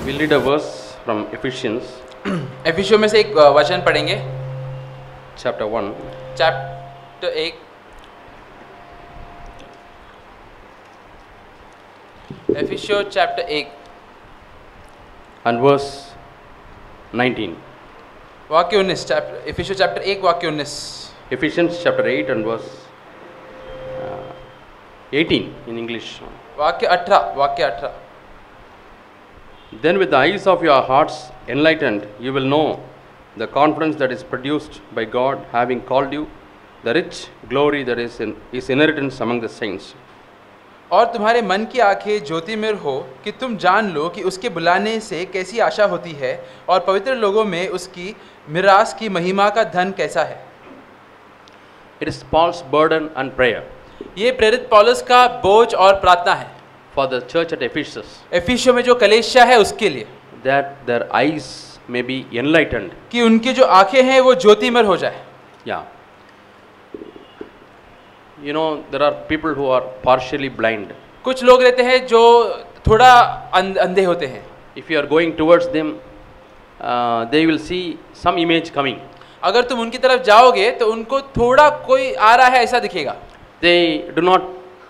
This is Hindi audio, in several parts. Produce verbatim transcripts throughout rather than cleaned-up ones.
We'll read a verse from Ephesians एफिसियों में से एक अ, वचन पढ़ेंगे, chapter one. चैप्टर एक, एफिसियों चैप्टर एक And verse nineteen. वाक्य उन्नीस, चैप्टर एफिसियों चैप्टर एक वाक्य उन्नीस। Ephesians chapter eight and verse uh, eighteen in English. वाक्य अठारह, वाक्य अठारह। Then with the eyes of your hearts enlightened, you will know the confidence that is produced by God, having called you, the rich glory that is in His inheritance among the saints. और तुम्हारे मन की आंखें ज्योतिर्मय हो कि तुम जान लो कि उसके बुलाने से कैसी आशा होती है और पवित्र लोगों में उसकी मिरास की महिमा का धन कैसा है। It is Paul's burden and prayer ये प्रेरित पौलुस का बोझ और प्रार्थना है for the church at Ephesus, एफिसियों में जो कलीसिया है उसके लिए, that their eyes may be enlightened. कि उनकी जो आंखें हैं वो ज्योतिर्मय हो जाए। Yeah. You know, there are people who are partially blind. कुछ लोग रहते हैं जो थोड़ा अंध- अंधे होते हैं। If you are going towards them, uh, they will see some image coming. अगर तुम उनकी तरफ जाओगे तो उनको थोड़ा कोई आ रहा है ऐसा दिखेगा, They do not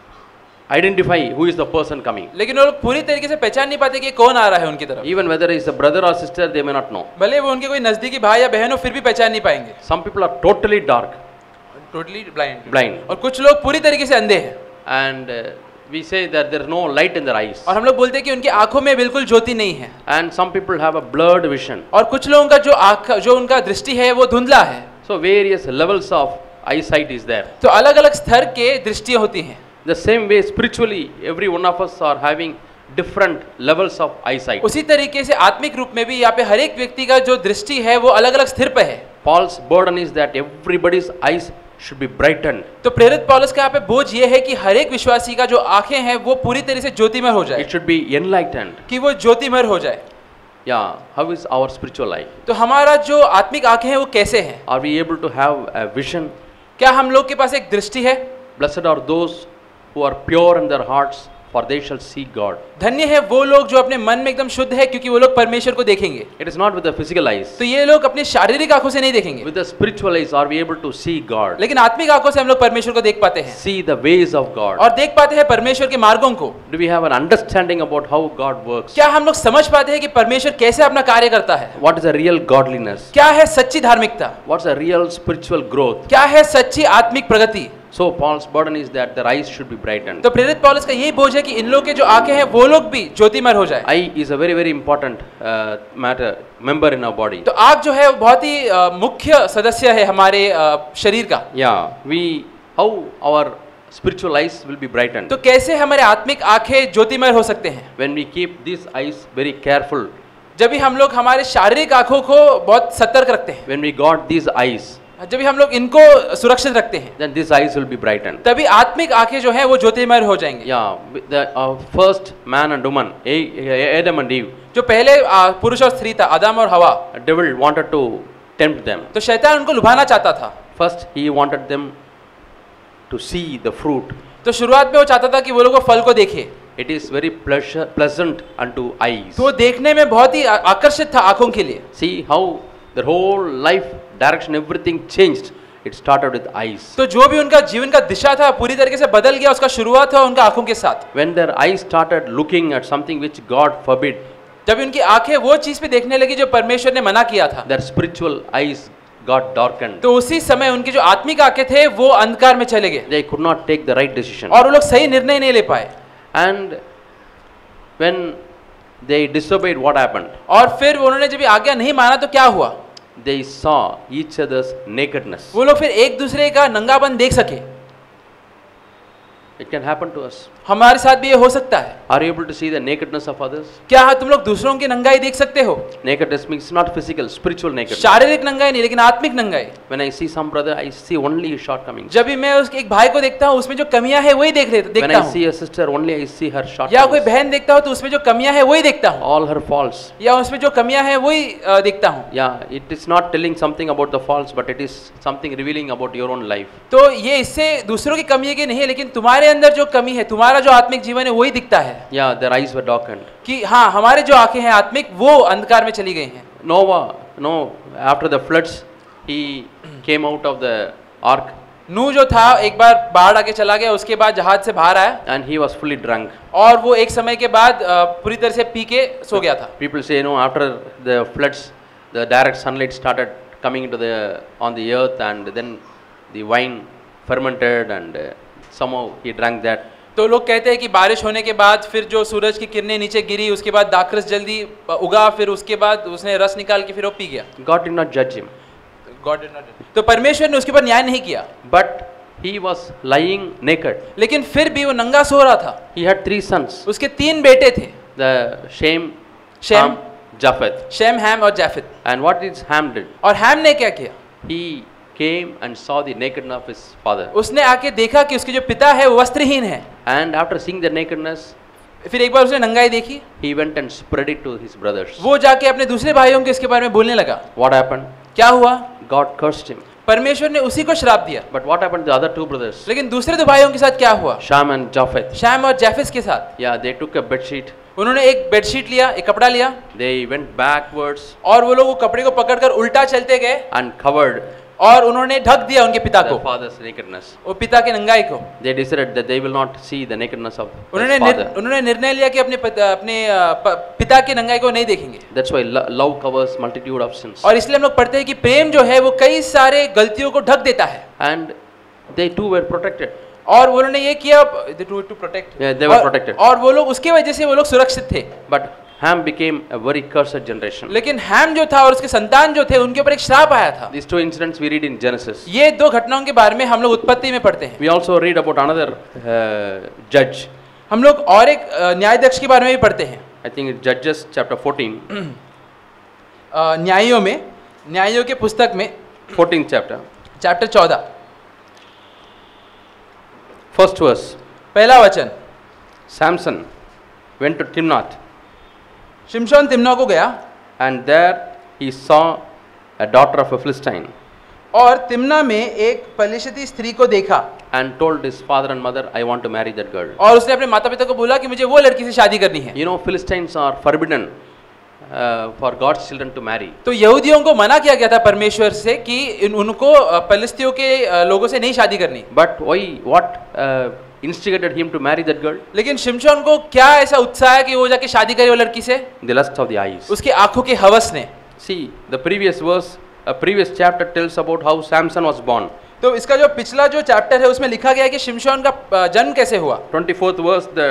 identify who is the person coming. लेकिन वो लोग पूरी तरीके से पहचान नहीं पाते कि कौन आ रहा है उनकी तरफ। Even whether it's a brother or sister, they may not know. भले वो उनके कोई नजदीकी भाई या बहन हो फिर भी पहचान नहीं पाएंगे। Some people are totally dark, totally blind blind, और कुछ लोग पूरी तरीके से अंधे हैं। and uh, we say that there is no light in their eyes. और हम लोग बोलते हैं कि उनकी आंखों में बिल्कुल ज्योति नहीं है। And some people have a blurred vision. और कुछ लोगों का जो आंख जो उनका दृष्टि है वो धुंधला है। So various levels of eyesight is there. तो अलग अलग स्तर के दृष्टियां होती हैं। The same way spiritually, every one of us are having different levels of eyesight. उसी तरीके से आत्मिक रूप में भी यहाँ पे हर एक व्यक्ति का जो दृष्टि है वो अलग अलग स्थिर पे है। Paul's burden is that everybody's eyes should be brightened. तो प्रेरित पौलुस का यहाँ पे बोझ ये है कि हर एक विश्वासी का जो आंखें हैं वो पूरी तरह से ज्योतिमय हो जाए, It should be enlightened. कि वो ज्योतिमय हो जाए। Yeah, how is our spiritual eye? तो हमारा जो आत्मिक आंखें हैं वो कैसे हैं? Are we able to have a vision? क्या हम लोग के पास एक दृष्टि है? Blessed are those who are pure in their hearts, for they shall see God. धन्य है वो लोग जो अपने मन में एकदम शुद्ध है, क्योंकि वो लोग परमेश्वर को देखेंगे। It is not with the physical eyes. तो ये लोग अपने शारीरिक आंखों से नहीं देखेंगे, With the spiritual eyes, are we able to see God? लेकिन आत्मिक आंखों से हम लोग परमेश्वर को देख पाते हैं See the ways of God. और देख पाते हैं परमेश्वर के मार्गों को। Do we have an understanding about how God works? क्या हम लोग समझ पाते हैं कि परमेश्वर कैसे अपना कार्य करता है? What is a real godliness? क्या है सच्ची धार्मिकता? What's a real spiritual growth? क्या है सच्ची आत्मिक प्रगति? So Paul's burden is that their eyes should be brightened. तो प्रेरित पौलुस का यही बोझ है कि इन लोग के जो आंखें हैं वो लोग भी ज्योतिमय हो जाए। Eye is a very very important uh, matter member in our body. तो आंख जो है वो बहुत ही अ, मुख्य सदस्य है हमारे अ, शरीर का। Yeah, we how our spiritual eyes will be brightened तो कैसे हमारे आत्मिक आंखें ज्योतिमय हो सकते हैं? when we keep these eyes very careful. जब भी हम लोग हमारे शारीरिक आंखों को बहुत सतर्क रखते हैं, When we got these eyes, जब भी हम लोग इनको सुरक्षित रखते हैं, then these eyes will be brightened. तभी आत्मिक आंखें जो है वो ज्योतिमय हो जाएंगी। Yeah, the uh, first man and woman, A- Adam and Eve, जो पहले अ, पुरुष और स्त्री था, आदम और हवा, devil wanted to tempt them. तो शैतान उनको लुभाना चाहता था। First, he wanted them to see the fruit. तो शुरुआत में वो चाहता था कि वो लोग वो फल को देखे। It is very pleasure, pleasant unto eyes. तो वो देखने में बहुत ही आ- आकर्षित था आंखों के लिए। See how their whole life direction, everything changed. It started with eyes. तो जो भी उनका जीवन का दिशा था पूरी तरीके से बदल गया, उसका शुरुआत हुआ उनका आंखों के साथ। When their eyes started looking at something which God forbid, जब उनकी आंखें वो चीज पे देखने लगी जो परमेश्वर ने मना किया था, their spiritual eyes got darkened. तो उसी समय उनकी जो आत्मिक आंखें थे वो अंधकार में चले गए They could not take the right decision. और वो लोग सही निर्णय नहीं ले पाए। And when they disobeyed, what happened? और फिर उन्होंने जब ये आज्ञा नहीं माना तो क्या हुआ? They saw each other's nakedness. वो लोग फिर एक दूसरे का नंगापन देख सके। It can happen to us. हमारे साथ भी ये हो सकता है। Are you able to see the nakedness of others? क्या तुम लोग दूसरों की नंगाई देख सकते हो? Nakedness means not physical, spiritual nakedness. शारीरिक नंगाई नहीं, लेकिन आत्मिक नंगाई। When I see some brother, I see only his shortcomings. जब भी मैं उसके एक भाई को देखता हूँ उसमें जो कमियां है वही देख लेता When देखता I हूँ, see a sister, only I see her या कोई shortcomings. बहन देखता हूँ तो उसमें जो कमियां है वही देखता हूँ, All her faults. या उसमें जो कमियां है वही अ, देखता हूँ। Yeah, it is not telling something about the faults, but it is something revealing about your own life. तो ये इससे दूसरों की कमी की नहीं है, लेकिन तुम्हारे तुम्हारे अंदर जो कमी है, तुम्हारा जो आत्मिक जीवन है वही दिखता है Yeah, their eyes were darkened. कि हाँ हमारे जो आंखें हैं आत्मिक वो अंधकार में चली गई हैं। Noah, no, after the floods, he came out of the ark नूह जो था एक बार बाढ़ आके चला गया, उसके बाद जहाज से बाहर आया and he was fully drunk. और वो एक समय के बाद अ, पूरी तरह से पी के सो गया था। People say, you know, after the floods, the direct sunlight started coming into the on the earth, and then the wine fermented, and uh, somehow he drank that. तो लोग कहते हैं कि बारिश होने के बाद फिर जो सूरज की किरणें नीचे गिरी, उसके बाद दाखरस जल्दी उगा, फिर उसके बाद उसने रस निकाल के फिर वो पी गया। God did not judge him, God did not. तो परमेश्वर ने उसके ऊपर न्याय नहीं किया, but he was lying naked. लेकिन फिर भी वो नंगा सो रहा था। He had three sons, उसके तीन बेटे थे, the Shem, Shem, Ham, Japheth. Shem, Ham और Japheth. And what did Ham did? और हैम ने क्या किया? He came and saw the nakedness of his father. उसने आके देखा कि उसके जो पिता है वो वस्त्रहीन है। And after seeing the nakedness, फिर एक बार उसने नंगाई देखी, he went and spread it to his brothers. वो जाके अपने दूसरे भाइयों के इसके बारे में बोलने लगा। What happened? क्या हुआ? God cursed him. परमेश्वर ने उसी को श्राप दिया। But what happened to the other two brothers? लेकिन दूसरे दो भाइयों के साथ क्या हुआ? Shem and Japheth. शैम और जाफिस के साथ Yeah, they took a bedsheet. उन्होंने एक बेडशीट लिया, एक कपड़ा लिया, They went backwards और वो लोग वो कपड़े को पकड़कर उल्टा चलते गए and covered और उन्होंने ढक दिया उनके पिता the को, father's nakedness. वो पिता के नंगाई को। They decided that they will not see the nakedness of उन्होंने his निर, father. उन्होंने निर्णय लिया कि अपने पिता, अपने अ, प- पिता के नंगाई को नहीं देखेंगे। That's why lo- love covers multitude of sins. और इसलिए हम लोग पढ़ते हैं कि प्रेम जो है वो कई सारे गलतियों को ढक देता है। And they too were protected. और वो उन्होंने ये किया to protect, Yeah, they were protected. और वो लोग उसके वजह से वो लोग सुरक्षित थे। But Ham became a very cursed generation. लेकिन हैम जो था और उसके संतान जो थे उनके ऊपर एक श्राप आया था। These two incidents we read in Genesis. ये दो घटनाओं के बारे में हम लोग उत्पत्ति में पढ़ते हैं। We also read about another uh, judge. हम लोग और एक अ, न्यायाध्यक्ष के बारे में भी पढ़ते हैं। I think it's Judges chapter fourteen. अ, न्यायियों में, न्यायियों के पुस्तक में fourteenth chapter. चैप्टर चौदह, First verse. पहला वचन। Samson went to Timnath, शिमशोन तिम्ना को गया and there he saw a daughter of a Philistine, और तिम्ना में एक पलिश्ती स्त्री को देखा and told his father and mother, I want to marry that girl. और उसने अपने माता पिता को बोला कि मुझे वो लड़की से शादी करनी है। You know, Philistines are forbidden uh, for God's children to marry. तो यहूदियों को मना किया गया था परमेश्वर से कि इन- उनको अ, पलिस्तियों के अ, लोगों से नहीं शादी करनी। But why? What uh, instigated him to marry that girl? लेकिन शिमशोन को क्या ऐसा उत्साह है कि वो जाके शादी करे वो लड़की से? The lust of the eyes. उसके आंखों के हवस ने। See, the previous verse, a previous chapter tells about how Samson was born. तो इसका जो पिछला जो चैप्टर है उसमें लिखा गया है कि शिमशोन का अ, जन्म कैसे हुआ। twenty-fourth verse, the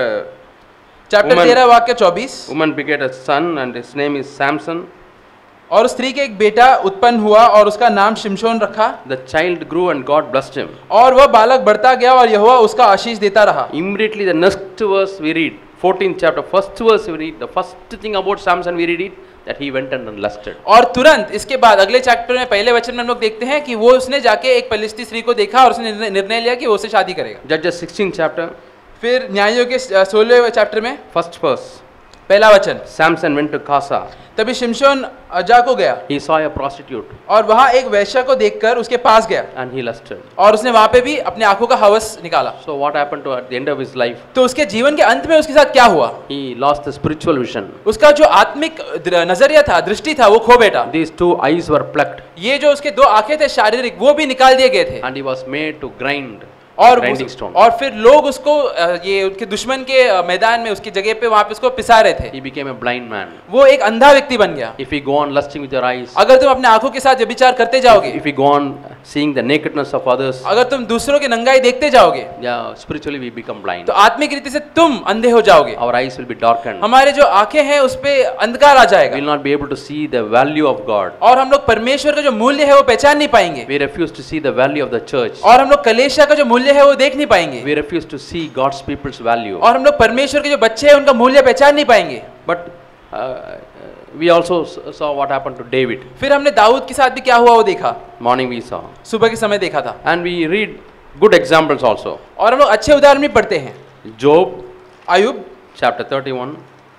chapter Woman- तेरह वाक्य चौबीस। woman begat a son, and his name is Samson. और उस स्त्री के एक बेटा उत्पन्न हुआ और उसका नाम शिमशोन रखा, The child grew, and God blessed him. और वह बालक बढ़ता गया और यहोवा उसका आशीष देता रहा। Immediately, the next verse we read, fourteenth chapter, first verse we read, the first thing about Samson we read it, that he went and lusted. और तुरंत इसके बाद अगले चैप्टर में पहले वचन में हम लोग देखते हैं कि वो उसने जाके एक पलिश्ती स्त्री को देखा और उसने निर्णय- निर्णय लिया कि वो उससे शादी करेगा। Judges sixteenth chapter, फिर न्यायियों के सोलहवें चैप्टर में first verse, पहला वचन। Samson went to Gaza. तभी शिमशोन अजा को गया He saw a prostitute, और वहां एक वैश्या को देखकर उसके पास गया and he lusted. और उसने वहां पे भी अपने आंखों का हवस निकाला। So what happened to at the end of his life? तो उसके जीवन के अंत में उसके साथ क्या हुआ? He lost the spiritual vision. उसका जो आत्मिक दृ- नजरिया था, दृष्टि था, वो खो बैठा। These two eyes were plucked, ये जो उसके दो आंखें थे शारीरिक, वो भी निकाल दिए गए थे। and he was made to grind और grinding उस- stone. और फिर लोग उसको अ, ये उनके दुश्मन के अ, मैदान में उसकी जगह पे वहां पे उसको पिसा रहे थे। He became a blind man. वो एक अंधा व्यक्ति बन गया। If we go on lusting with your eyes, अगर तुम अपने आंखों के साथ व्यभिचार करते जाओगे, if we go on seeing the nakedness of others, अगर तुम दूसरों के नंगाई देखते जाओगे, yeah, spiritually we become blind. तो आत्मिक रीति से तुम अंधे हो जाओगे। Our eyes will be darkened. हमारे जो आंखें हैं उस पे अंधकार आ We जाएगा will not be able to see the value of God. और हम लोग परमेश्वर का जो मूल्य है वो पहचान नहीं पाएंगे, We refuse to see the value of the church. और हम लोग कलेशा का जो मूल्य है वो देख नहीं पाएंगे, We refuse to see God's people's value. और हम लोग परमेश्वर के जो बच्चे हैं उनका मूल्य पहचान नहीं पाएंगे। But uh, we also s- saw what happened to David. फिर हमने दाऊद के साथ भी क्या हुआ वो देखा, Morning we saw. सुबह के समय देखा था। And we read good examples also. और हम लोग अच्छे उदाहरण भी पढ़ते हैं। Job Ayub, chapter thirty-one,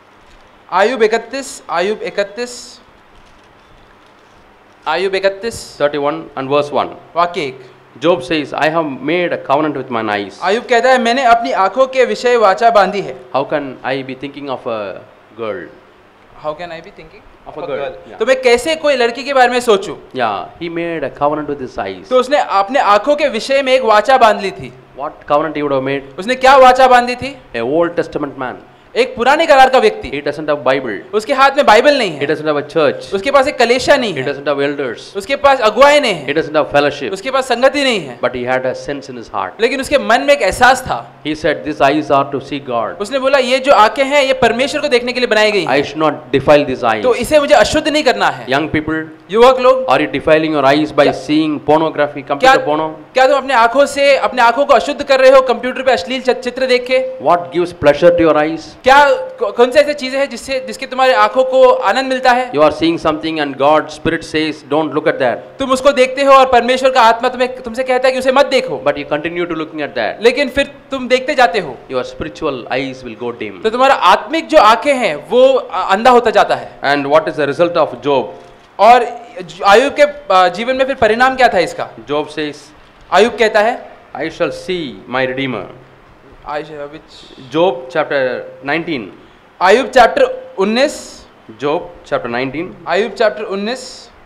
Ayub इकतीस, आयुब इकतीस, आयुब इकतीस thirty-one and verse one. वाक्य एक। Job says, I have made a covenant with mine eyes. Ayub कहता है मैंने अपनी आंखों के विषय वाचा बांधी है. How can I be thinking of a girl? How can I be thinking Of a girl. Yeah. तो मैं कैसे कोई लड़की के बारे में सोचूं? Yeah, he made a covenant with his eyes. तो उसने अपने आंखों के विषय में एक वाचा बांध ली थी. What covenant he would have made? उसने क्या वाचा बांधी थी? A Old Testament man. एक पुराने करार का व्यक्ति. He doesn't have Bible. उसके हाथ में बाइबल नहीं He है. doesn't have a church. उसके पास एक कलीसिया नहीं He है. doesn't have elders. उसके पास अगुवाई नहीं He है. doesn't have fellowship. उसके पास संगति नहीं है. But he had a sense in his heart. लेकिन उसके मन में एक एहसास था. He said, these eyes are to see God. उसने बोला ये जो आंखें हैं ये परमेश्वर को देखने के लिए बनाई गई I हैं. should not defile these eyes. तो इसे मुझे अशुद्ध नहीं करना है. Young people, युवक लोग, are you defiling your eyes by seeing pornography, क्या computer porno? क्या तुम अपने आंखों से अपने आंखों को अशुद्ध कर रहे हो कंप्यूटर पे अश्लील च- चित्र देख के? What gives pleasure to your eyes? क्या कौ- कौन सी ऐसी चीजें हैं जिससे जिसके तुम्हारे आंखों को आनंद मिलता है? You are seeing something and God's Spirit says, don't look at that. तुम उसको देखते हो और परमेश्वर का आत्मा तुम्हें तुमसे कहता है कि उसे मत देखो, But you continue to looking at that. लेकिन फिर तुम देखते जाते हो. Your spiritual eyes will go dim. तो तुम्हारा आत्मिक जो आंखें हैं वो अ- अंधा होता जाता है. And what is the result of Job? और ज- आयुब के अ, जीवन में फिर परिणाम क्या था इसका? Job says, आयुब कहता है I shall see my Redeemer. आय- which- Job chapter nineteen. आयुब चैप्टर उन्नीस. Job chapter nineteen. आयुब चैप्टर उन्नीस.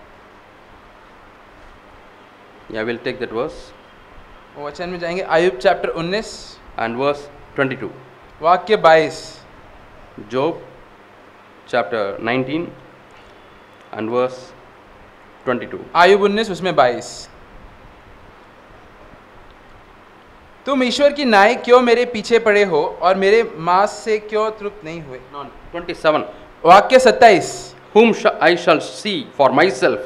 Yeah, we'll take that verse. वचन में जाएंगे. आयुब चैप्टर उन्नीस And verse twenty-two. वाक्य बाईस. Job chapter nineteen and verse twenty-two. Ayub उन्नीस उसमें बाईस. तुम ईश्वर की न्याय क्यों मेरे पीछे पड़े हो और मेरे मांस से क्यों तृप्त नहीं हुए? No, twenty-seven. वाक्य सत्ताईस. Whom sh- I shall see for myself,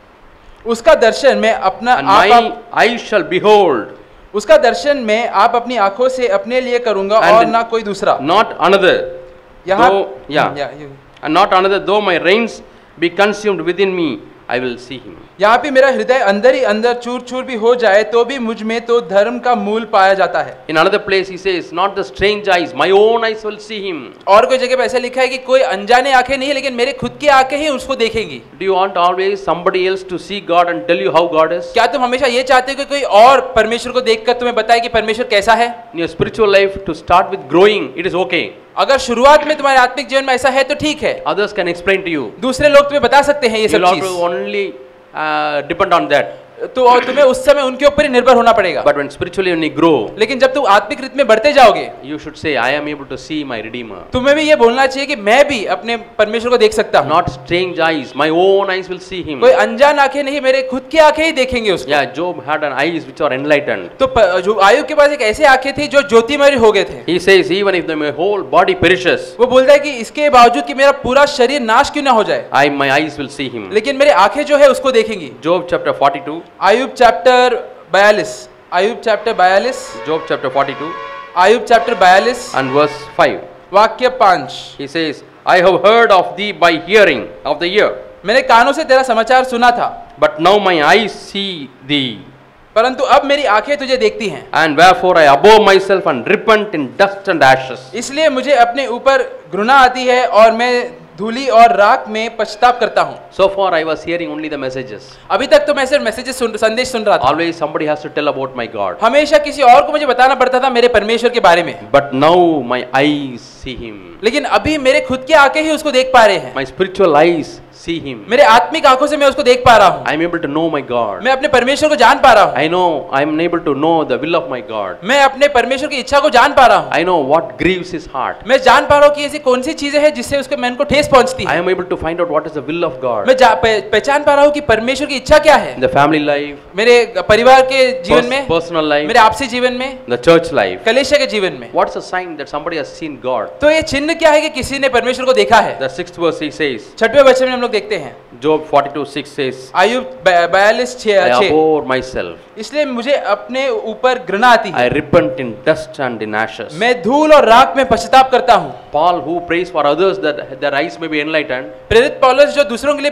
उसका दर्शन मैं अपना and आप, my आप eyes shall behold, उसका दर्शन मैं आप अपनी आंखों से अपने लिए करूंगा And और ना कोई दूसरा. not another. यहाँ Though, yeah, या- यू- and not another. Though my reins be consumed within me, I will see him. यहाँ पे मेरा हृदय अंदर ही अंदर चूर चूर भी हो जाए तो भी मुझ में तो धर्म का मूल पाया जाता है. In another place, he says, not the strange eyes, my own eyes will see him. और कोई जगह पे ऐसा लिखा है कि कोई अनजाने आंखें नहीं लेकिन मेरे खुद की आंखें ही उसको देखेंगी. Do you want always somebody else to see God and tell you how God is? क्या तुम हमेशा ये चाहते हो कि कोई और परमेश्वर को देखकर तुम्हें बताए कि परमेश्वर कैसा है? In your spiritual life, to start with growing, it is okay. अगर शुरुआत में तुम्हारे आत्मिक जीवन में ऐसा है तो ठीक है. Others can explain to you. दूसरे लोग तुम्हें बता सकते हैं ये You सब will have to चीज. only uh, depend on that. तो और तुम्हें उस समय उनके ऊपर ही निर्भर होना पड़ेगा. But when spiritually when you grow, लेकिन जब तुम आत्मिक रीत में बढ़ते जाओगे you should say, I am able to see my Redeemer. तुम्हें भी ये बोलना चाहिए कि मैं भी अपने परमेश्वर को देख सकता हूँ. Not strange eyes, my own eyes will see him. कोई अनजान आंखें नहीं, मेरे खुद की आंखें ही देखेंगे उसको. Yeah, Job had an eyes which are enlightened. तो प- जो आयुब के पास एक ऐसे आंखें थी जो ज्योतिमय हो गए थे. He says, even if the, my whole body perishes, वो बोलता है कि इसके बावजूद कि मेरा पूरा शरीर नाश क्यों ना हो जाए, I my eyes will see him. लेकिन मेरे आंखें जो है उसको देखेंगी. Job chapter forty-two. आयुब चैप्टर बयालीस. आयुब चैप्टर बयालीस. Job chapter forty-two आयुब चैप्टर बयालीस and verse five. वाक्य पांच. He says, I have heard of thee by hearing of the ear, मैंने कानों से तेरा समाचार सुना था, but now my eyes see thee. परंतु अब मेरी आंखें तुझे देखती हैं. And wherefore I abhor myself and repent in dust and ashes. इसलिए मुझे अपने ऊपर घृणा आती है और मैं धूली और राख में पश्चाताप करता हूँ. So far I was hearing only the messages. अभी तक तो मैं सिर्फ मैसेजेस सुन संदेश सुन रहा था. Always somebody has to tell about my God. हमेशा किसी और को मुझे बताना पड़ता था मेरे परमेश्वर के बारे में. But now my eyes see him. लेकिन अभी मेरे खुद की आंखें ही उसको देख पा रहे हैं. My spiritual eyes see him. मेरे आत्मिक आंखों से मैं उसको देख पा रहा हूँ. I am able to know my God. मैं अपने परमेश्वर को जान पा रहा हूँ. I know I am able to know the will of my God. मैं अपने परमेश्वर की इच्छा को जान पा रहा हूँ. I know what grieves his heart. मैं जान पा रहा हूँ कि ऐसी कौन सी चीजें हैं जिससे उसके मन को ठेस पहुंचती I है. am able to find out what is the will of God. मैं जा- पह- पहचान पा रहा हूँ कि परमेश्वर की इच्छा क्या है. In the family life, मेरे परिवार के जीवन pers- में, personal life, मेरे आपसी जीवन में, the church life. कलीसिया के जीवन में. What's the sign that somebody has seen God? तो ये चिन्ह क्या है कि किसी ने परमेश्वर को देखा है. The sixth verse he says, छठवें वचन में हम लोग देखते हैं. Job forty-two six says, Ayub ब- बयालीस I छः छः. abhor myself. इसलिए मुझे अपने ऊपर घृणा आती I है. repent in dust and in ashes. मैं धूल और राख में पश्चाताप करता हूँ. Paul, who prays for others that their eyes may be enlightened, प्रेरित पौलुस जो दूसरों के लिए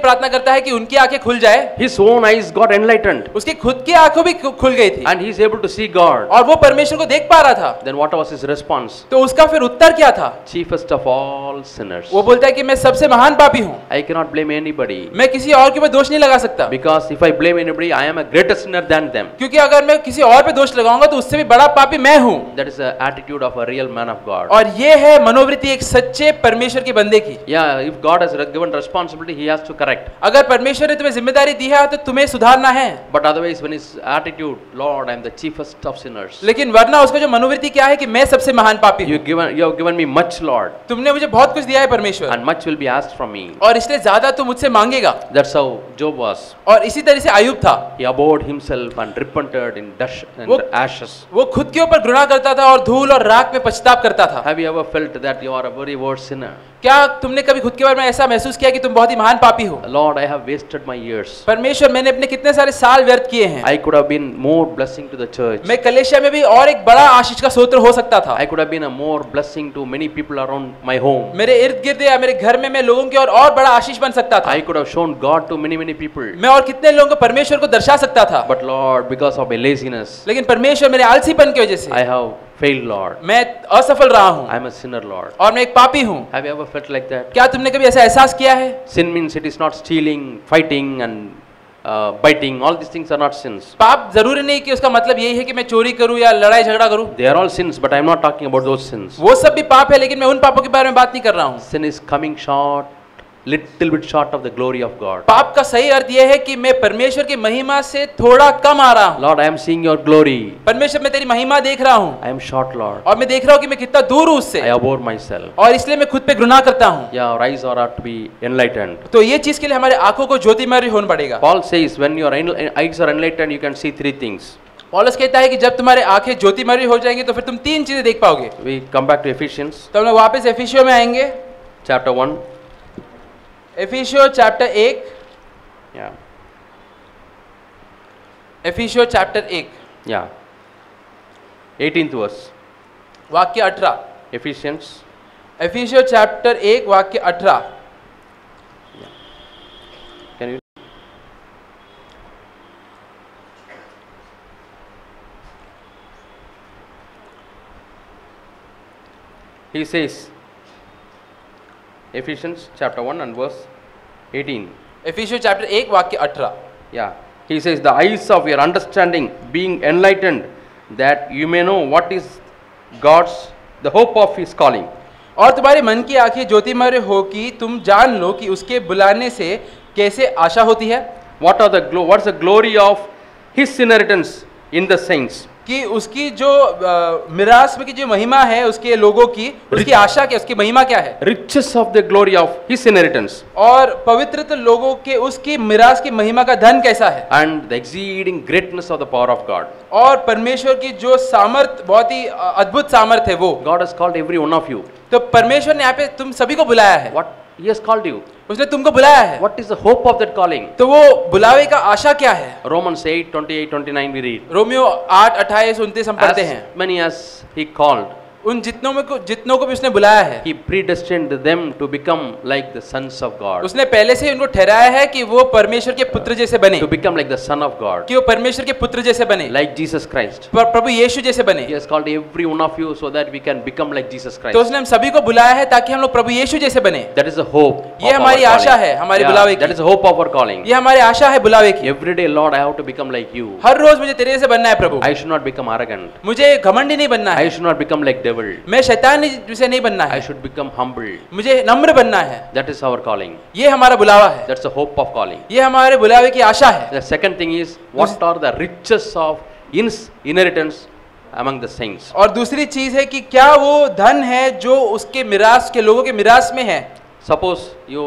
प्रार्थना करता है कि उनकी आंखें खुल जाए। His own eyes got enlightened, उसकी खुद की आंखों भी खु- खुल गई थी and he is able to see God. और वो परमेश्वर को देख पा रहा था। Then what was his response? तो उसका फिर उत्तर क्या था? Chiefest of all sinners. वो बोलता है कि मैं सबसे महान पापी हूँ, I cannot blame anybody, मैं किसी और के ऊपर दोष नहीं लगा सकता, because if I blame anybody, I am a greater sinner than them. क्योंकि अगर मैं किसी और पे दोष लगाऊंगा तो उससे भी बड़ा पापी मैं हूँ। That is the attitude of a real man of God. और ये है मनोवृत्ति एक सच्चे परमेश्वर के बंदे की। Yeah, if God has given responsibility, he has to correct. अगर परमेश्वर ने तुम्हें जिम्मेदारी दी है तो तुम्हें सुधारना है। But otherwise, when his attitude, Lord, I am the chiefest of sinners. लेकिन वरना उसका जो मनोवृत्ति क्या है कि मैं सबसे महान पापी You हूँ, given, you have given me much, Lord, तुमने मुझे बहुत कुछ दिया है परमेश्वर, and much will be asked from me. और इसलिए ज्यादा तू मुझसे मांगेगा। That's how Job was. और इसी तरह से आयुब था, He abhorred himself and repented in dust and वो- ashes. वो खुद के ऊपर घृणा करता था और धूल और राख में पछताप करता था। Have you ever felt that you are a very worst sinner? क्या तुमने कभी खुद के बारे में ऐसा महसूस किया कि तुम बहुत ही महान पापी हो? Lord, I have wasted my years. परमेश्वर, मैंने अपने कितने सारे साल व्यर्थ किए हैं। I could have been more blessing to the church. मैं कलेशिया में भी और एक बड़ा आशीष का स्रोत हो सकता था। I could have been a more blessing to many people around my home. मेरे इर्द गिर्द या मेरे घर में मैं लोगों की और और बड़ा आशीष बन सकता था। I could have shown God to many many people. मैं और कितने लोगों को परमेश्वर को दर्शा सकता था। But Lord, because of my laziness, लेकिन परमेश्वर मेरे आलसीपन की वजह से I have failed, Lord. मैं असफल रहा हूँ I am a sinner, Lord. और मैं एक पापी हूँ। Have you ever felt like that? क्या तुमने कभी ऐसा एहसास किया है? Sin means it is not stealing, fighting, and uh, biting. All these things are not sins. पाप जरूरी नहीं कि उसका मतलब यही है कि मैं चोरी करूँ या लड़ाई झगड़ा करूँ। They are all sins, but I am not talking about those sins. वो सब भी पाप है, लेकिन मैं उन पापों के बारे में बात नहीं कर रहा हूँ। Sin is coming short, little bit short of the glory of God. पाप का सही अर्थ यह है कि मैं परमेश्वर की महिमा से थोड़ा कम आ रहा हूँ। Lord, I am seeing your glory. परमेश्वर, मैं तेरी महिमा देख रहा हूँ I am short, Lord. और मैं देख रहा हूँ कि मैं कितना दूर हूँ उससे, I abhor myself. और इसलिए मैं खुद पे घृणा करता हूँ। Yeah, our eyes are to be enlightened. तो ये चीज के लिए हमारे आंखों को ज्योतिमय होना पड़ेगा। Paul says, when your eyes are enlightened, you can see three things. पौलुस कहता है कि जब तुम्हारे आंखें ज्योतिमय हो जाएंगी तो फिर तुम तीन चीजें देख पाओगे। We come back to Ephesians, तो हम लोग वापस एफिसियों में आएंगे। chapter one. एफिसियों चैप्टर एक, Yeah, एफिसियों चैप्टर एक yeah. eighteenth verse. वाक्य अठारह। Ephesians, एफिसियों चैप्टर एक वाक्य अठारह। can you? He says, Ephesians chapter one and verse eighteen. एफिसियों चैप्टर एक वाक्य अठारह। Yeah, he says, the eyes of your understanding being enlightened, that you may know what is God's, the hope of his calling. और तुम्हारे मन की आंखें ज्योतिमय हो कि तुम जान लो कि उसके बुलाने से कैसे आशा होती है, What are the glo- what's the glory of his inheritance in the saints? कि उसकी जो अ, मिरास में की जो महिमा है उसके लोगों की, उसकी आशा क्या, उसकी महिमा क्या है, Riches of the glory of his inheritance, और पवित्र लोगों के उसकी मिरास की महिमा का धन कैसा है, and the exceeding greatness of the power of God. और परमेश्वर की जो सामर्थ, बहुत ही अ, अद्भुत सामर्थ है वो। God has called every one of you. तो परमेश्वर ने यहाँ पे तुम सभी को बुलाया है। What he has called you? उसने तुमको बुलाया है। What is the hope of that calling? तो वो बुलावे का आशा क्या है? Romans eight twenty-eight twenty-nine we read. रोमियो आठ अट्ठाईस उनतीस हम पढ़ते हैं। As many as he called, उन जितनों में को जितनों को भी उसने बुलाया है, he predestined them to become like the sons of God. उसने पहले से ही उनको ठहराया है कि वो परमेश्वर के पुत्र जैसे बने, To become like the son of God, कि वो परमेश्वर के पुत्र जैसे बने, like Jesus Christ. पर प्रभु यीशु जैसे बने। He has called every one of you so that we can become like Jesus Christ. तो उसने हम सभी को बुलाया है ताकि हम लोग प्रभु यीशु जैसे बने। That is the hope. ये of हमारी our आशा calling. है, हमारे Yeah, बुलावे की। that is the hope of our calling. ये हमारी आशा है बुलावे की। Every day, Lord, I have to become like you. हर रोज मुझे तेरे जैसे बनना है प्रभु। I should not become arrogant. मुझे घमंडी नहीं बनना I है, should not become like devil. मैं शैतान जैसे नहीं बनना I है, should become humble. मुझे नम्र बनना है। That is our calling. ये हमारा बुलावा है, That's the hope of calling. ये हमारे बुलावे की आशा है। The second thing is, what are the riches of ins- inheritance among the saints? और दूसरी चीज है कि क्या वो धन है जो उसके मिरास के लोगों के मिरास में है। Suppose you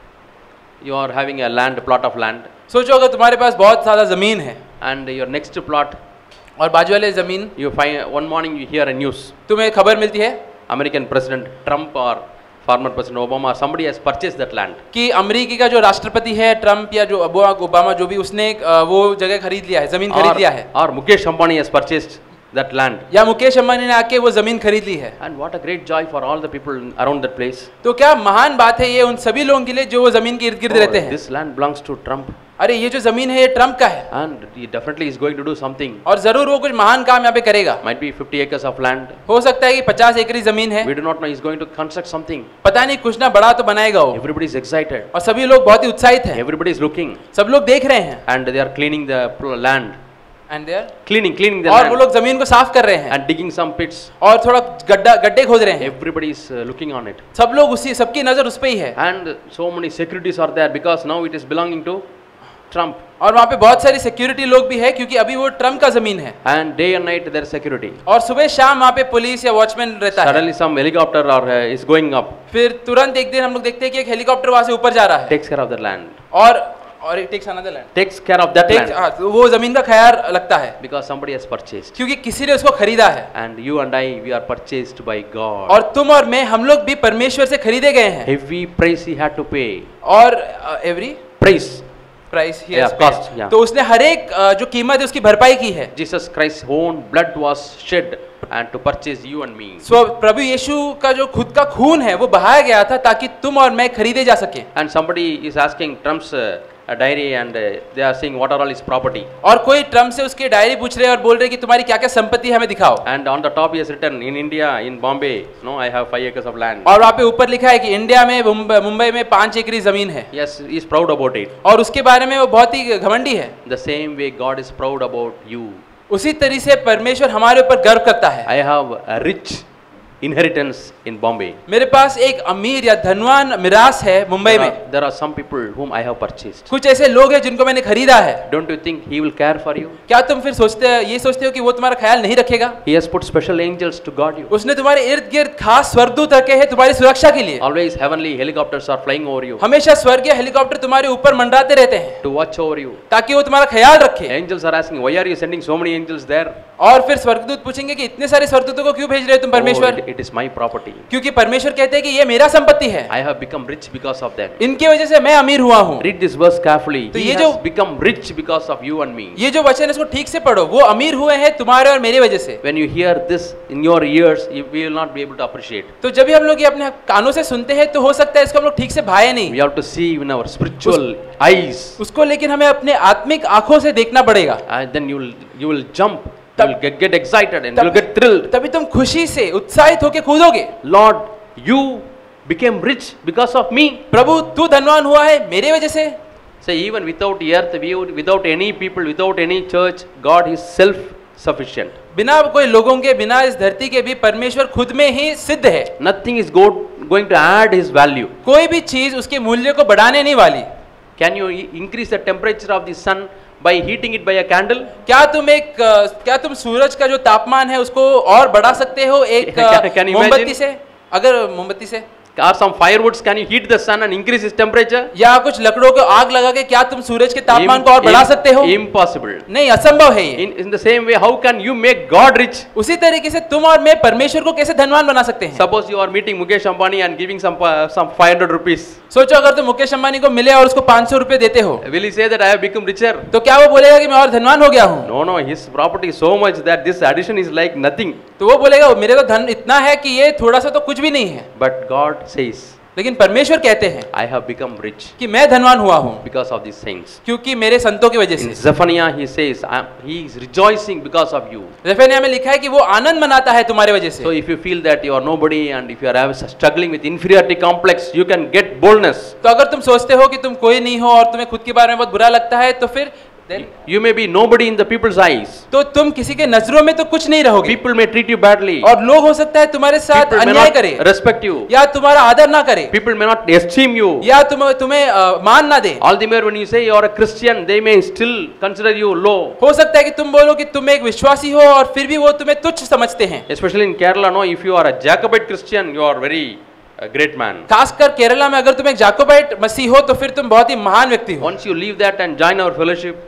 you are having a land, plot of land, सोचो अगर तुम्हारे पास बहुत ज्यादा जमीन है and your next plot, और बाजू वाले जमीन, you find one morning you hear a news. तुम्हें खबर मिलती है American President Trump or former President Obama, somebody has purchased that land. कि अमेरिकी का जो राष्ट्रपति है ट्रम्प या जो ओबामा ओबामा जो भी, उसने अ, वो जगह खरीद लिया है, जमीन खरीद लिया है। Or, or Mukesh Ambani has purchased that land. या मुकेश अंबानी ने आके वो जमीन खरीद ली है। And what a great joy for all the people around that place. तो क्या महान बात है ये उन सभी लोगों के लिए जो वो जमीन के इर्द गिर्द रहते Oh, हैं। this land belongs to Trump. अरे ये जो जमीन है ये ट्रम्प का है And he definitely is going to do something. और जरूर वो कुछ महान काम यहाँ पे करेगा। Might be fifty acres of land. हो सकता है कि पचास एकड़ी जमीन है, We do not know. He's going to construct something. पता नहीं कुछ ना बड़ा तो बनाएगा वो। Everybody is excited. और सभी लोग बहुत ही उत्साहित हैं, Everybody is looking. सब लोग देख रहे हैं। And they are cleaning the pl- land. And they are Cleaning, cleaning the और वो land. लोग जमीन को साफ कर रहे हैं And digging some pits. और थोड़ा गड्ढा गड्ढे खोद रहे हैं। Everybody is uh, looking on it. सब लोग उसी सबकी नजर उस पे ही है And so many securities are there because now it is belonging to Trump. और वहाँ पे बहुत सारी सिक्योरिटी लोग भी है क्योंकि अभी वो ट्रम्प का जमीन है And day and night there is security. और सुबह शाम वहाँ पे पुलिस या वॉचमैन रहता है। Suddenly some helicopter or uh, is going up. फिर तुरंत एक दिन हम लोग देखते हैं कि एक हेलीकॉप्टर वहाँ से ऊपर जा रहा है Takes care of the land. और और it takes another land. Takes care of that Takes- land. हाँ, तो वो जमीन का ख्याल रखता है Because somebody has purchased. क्योंकि किसी ने उसको खरीदा है। And you and I, we are purchased by God. और तुम और मैं हम लोग भी परमेश्वर से खरीदे गए हैं Heavy price he had to pay. और every Price. Price Yeah, cost, yeah. तो उसने हर एक अ, जो कीमत है उसकी भरपाई की है। Jesus Christ's own blood was shed and to purchase you and me. सो प्रभु यीशु का जो खुद का खून है वो बहाया गया था ताकि तुम और मैं खरीदे जा सके। And somebody is asking Trump's uh, a diary and uh, they are saying what are all his property. और कोई ट्रम्प से उसकी डायरी पूछ रहे हैं और बोल रहे हैं कि तुम्हारी क्या क्या संपत्ति है हमें दिखाओ। And on the top he has written in India, in Bombay, no, I have five acres of land. और वहाँ पे ऊपर लिखा है कि इंडिया में मुंबई मुंबई में पांच एकड़ी जमीन है Yes, he is proud about it. और उसके बारे में वो बहुत ही घमंडी है। The same way God is proud about you. उसी तरीके से परमेश्वर हमारे ऊपर गर्व करता है। I have a rich inheritance in Bombay. मेरे पास एक अमीर या धनवान मिरास है मुंबई There में। are, there are some people whom I have purchased. कुछ ऐसे लोग हैं जिनको मैंने खरीदा है। Don't you think he will care for you? क्या तुम फिर सोचते ये सोचते हो कि वो तुम्हारा ख्याल नहीं रखेगा? He has put special angels to guard you. उसने तुम्हारे इर्द गिर्द खास स्वर्गदूत रखे हैं तुम्हारी सुरक्षा के लिए। Always heavenly helicopters are flying over you हमेशा स्वर्गीय हेलीकॉप्टर तुम्हारे ऊपर मंडराते रहते हैं to watch over you. ताकि वो तुम्हारा ख्याल रखे। Angels are asking, why are you sending so many angels there? और फिर स्वर्गदूत पूछेंगे कि इतने सारे स्वर्गदूतों को क्यों भेज रहे हो तुम Oh, परमेश्वर? it, it is my property. क्योंकि परमेश्वर कहते हैं कि ये मेरा संपत्ति है, I have become rich because of that. इनकी वजह से मैं अमीर हुआ हूँ। Read this verse carefully. तो He ये has जो- become rich because of you and me. ये जो वचन है इसको ठीक से पढ़ो, वो अमीर हुए हैं तुम्हारे और मेरे वजह से। When you hear this in your ears, you will not be able to appreciate. तो जब भी हम लोग ये अपने कानों से सुनते हैं तो हो सकता है इसको हम लोग ठीक से भाए We नहीं have to see in our spiritual eyes. उसको, लेकिन हमें अपने आत्मिक आंखों से देखना पड़ेगा। And then you will you will jump. You तब- will get, get excited and you will तब- get thrilled. तभी तुम खुशी से उत्साहित होकर कूदोगे। Lord, you became rich because of me. प्रभु तू धनवान हुआ है मेरे वजह से। Say even without earth, we- without any people, without any church, God is self-sufficient. बिना कोई लोगों के, बिना इस धरती के भी परमेश्वर खुद में ही सिद्ध है। Nothing is go, going to add his value. कोई भी चीज उसके मूल्य को बढ़ाने नहीं वाली। Can you i- increase the temperature of the sun by heating it by a candle? क्या तुम एक अ, क्या तुम सूरज का जो तापमान है उसको और बढ़ा सकते हो एक अ, Can- can you मोमबत्ती imagine? से? अगर मोमबत्ती से Or some firewoods, can you heat the sun and increase its temperature? या कुछ लकड़ों को आग लगा के क्या तुम सूरज के तापमान को और बढ़ा Im- सकते हो? Impossible. नहीं, असंभव है ये। In, in the same way, how can you make God rich? उसी तरीके से तुम और मैं परमेश्वर को कैसे धनवान बना सकते हैं? Suppose you are meeting Mukesh Ambani and giving some uh, some five hundred rupees. सोचो अगर तुम मुकेश अंबानी को मिले और उसको पाँच सौ रुपए देते हो Will he say that I have become richer? तो क्या वो बोलेगा कि मैं और धनवान हो गया हूँ? No, no. His property is so much that this addition is like nothing. तो वो बोलेगा मेरे तो धन इतना है कि ये थोड़ा सा तो कुछ भी नहीं है। But God says, लेकिन परमेश्वर कहते हैं I have become rich कि मैं धनवान हुआ हूँ because of these things. क्योंकि मेरे संतों की वजह In से। Zephaniah, he says, I am, he is rejoicing because of you. रेफेनिया में लिखा है कि वो आनंद मनाता है तुम्हारे वजह So से। if you feel that you are nobody and if you are having- struggling with inferiority complex, you can get boldness. तो अगर तुम सोचते हो कि तुम कोई नहीं हो और तुम्हें खुद के बारे में बहुत बुरा लगता है तो फिर then- You may be nobody in the people's eyes. तो तुम किसी के नजरों में तो कुछ नहीं रहोगे People may treat you badly. और लोग हो सकता है तुम्हारे साथ People may अन्याय not करे respect you. या तुम्हारा आदर ना करे People may not esteem you. या तुम तुम्हें अ, मान ना दे। All the more when you say you are a Christian, they may still consider you low. हो सकता है कि तुम बोलो कि तुम एक विश्वासी हो और फिर भी वो तुम्हें तुच्छ समझते हैं। Especially in Kerala, no, if you are a Jacobite Christian, you are very a great man. खासकर केरला में अगर तुम एक जाकोबाइट मसीह हो तो फिर तुम बहुत ही महान व्यक्ति हो। Once you leave that and join our fellowship,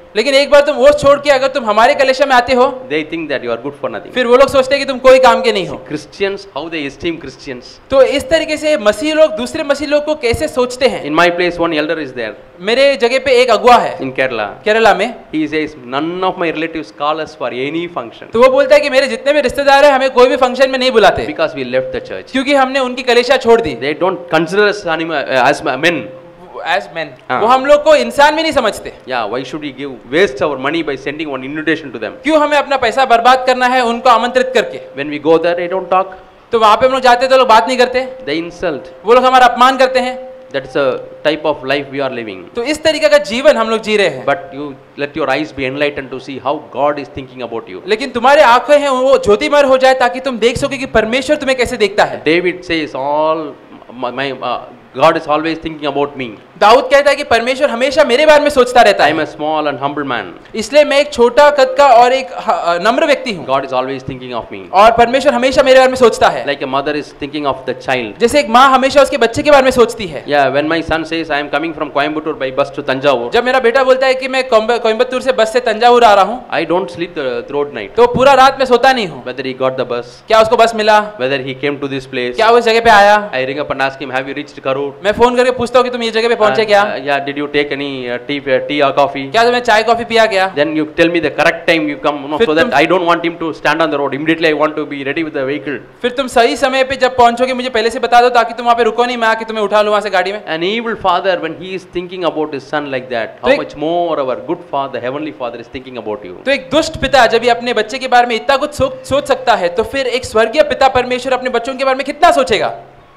लेकिन एक बार तुम वो छोड़ के अगर तुम हमारे कलीसिया में आते हो, they think that you are good for nothing. फिर वो लोग सोचते हैं कि तुम कोई काम के नहीं हो। Christians, how they esteem Christians. तो इस तरीके से मसीह लोग दूसरे मसीह लोग को कैसे सोचते हैं। In my place, one elder is there मेरे जगह पे एक अगुआ है in Kerala. केरला में। He says, none of my relatives call us for any function तो वो बोलता है कि मेरे जितने भी रिश्तेदार हैं हमें कोई भी फंक्शन में नहीं बुलाते, because we left the church. क्योंकि हमने उनकी कलीसिया छोड़ दी। They don't consider us anima- uh, as men. As men, हाँ। वो हम लोग को इंसान भी नहीं समझते। Yeah, why should we give waste our money by sending one invitation to them? क्यों हमें अपना पैसा बर्बाद करना है उनको आमंत्रित करके। When we go there, they don't talk. तो वहाँ पे हम लोग जाते हैं तो लोग बात नहीं करते, They insult. वो लोग हमारा अपमान करते हैं। That's a type of life we are living. तो इस तरीके का जीवन हम लोग जी रहे हैं। But you let your eyes be enlightened to see how God is thinking about you. लेकिन तुम्हारे आंखें हैं वो ज्योतिमय हो जाए ताकि तुम देख सको कि परमेश्वर तुम्हें कैसे देखता है। David says, all my, my uh, God is always thinking about me. Dawood कहता है कि परमेश्वर हमेशा मेरे बारे में सोचता रहता I am है, a small and humble man. इसलिए मैं एक छोटा कद का और एक ह- नम्र व्यक्ति हूँ, God is always thinking of me. और परमेश्वर हमेशा मेरे बारे में सोचता है। Like a mother is thinking of the child. जैसे एक माँ हमेशा उसके बच्चे के बारे में सोचती है। Yeah, when my son says, I am coming from Coimbatore by bus to Tanjavur, जब मेरा बेटा बोलता है कि मैं कोयम्ब- कोयम्बतूर से बस से तंजावुर आ रहा हूँ, I don't sleep the throughout night. तो पूरा रात में सोता नहीं हूँ। Whether he got the bus, क्या उसको बस मिला, whether he came to this place, क्या वो इस जगह पे आया, I ring up and ask him, have you reached Karur? मैं फोन करके पूछता हूँ कि तुम ये जगह पे पहुंचे Uh, क्या, uh, yeah, did you take any uh, tea, uh, tea or coffee? क्या तुमने चाय कॉफी पिया क्या। Then you tell me the correct time you come, no, फिर so that तुम- I don't want him to stand on the road. Immediately I want to be ready with the vehicle. फिर तुम सही समय पे जब पहुंचोगे मुझे पहले से बता दो ताकि तुम वहाँ पे रुको नहीं, मैं आके तुम्हें उठा लूँ वहाँ से गाड़ी में। An evil father, when he is thinking about his son like that, तो how एक- much more our good father, heavenly father, is thinking about you. तो एक दुष्ट पिता जब ये अपने बच्चे के बारे में इतना कुछ सोच सोच सकता है, तो फिर एक स्वर्गीय पिता परमेश्वर अपने बच्चों के बारे में कितना सोचेगा।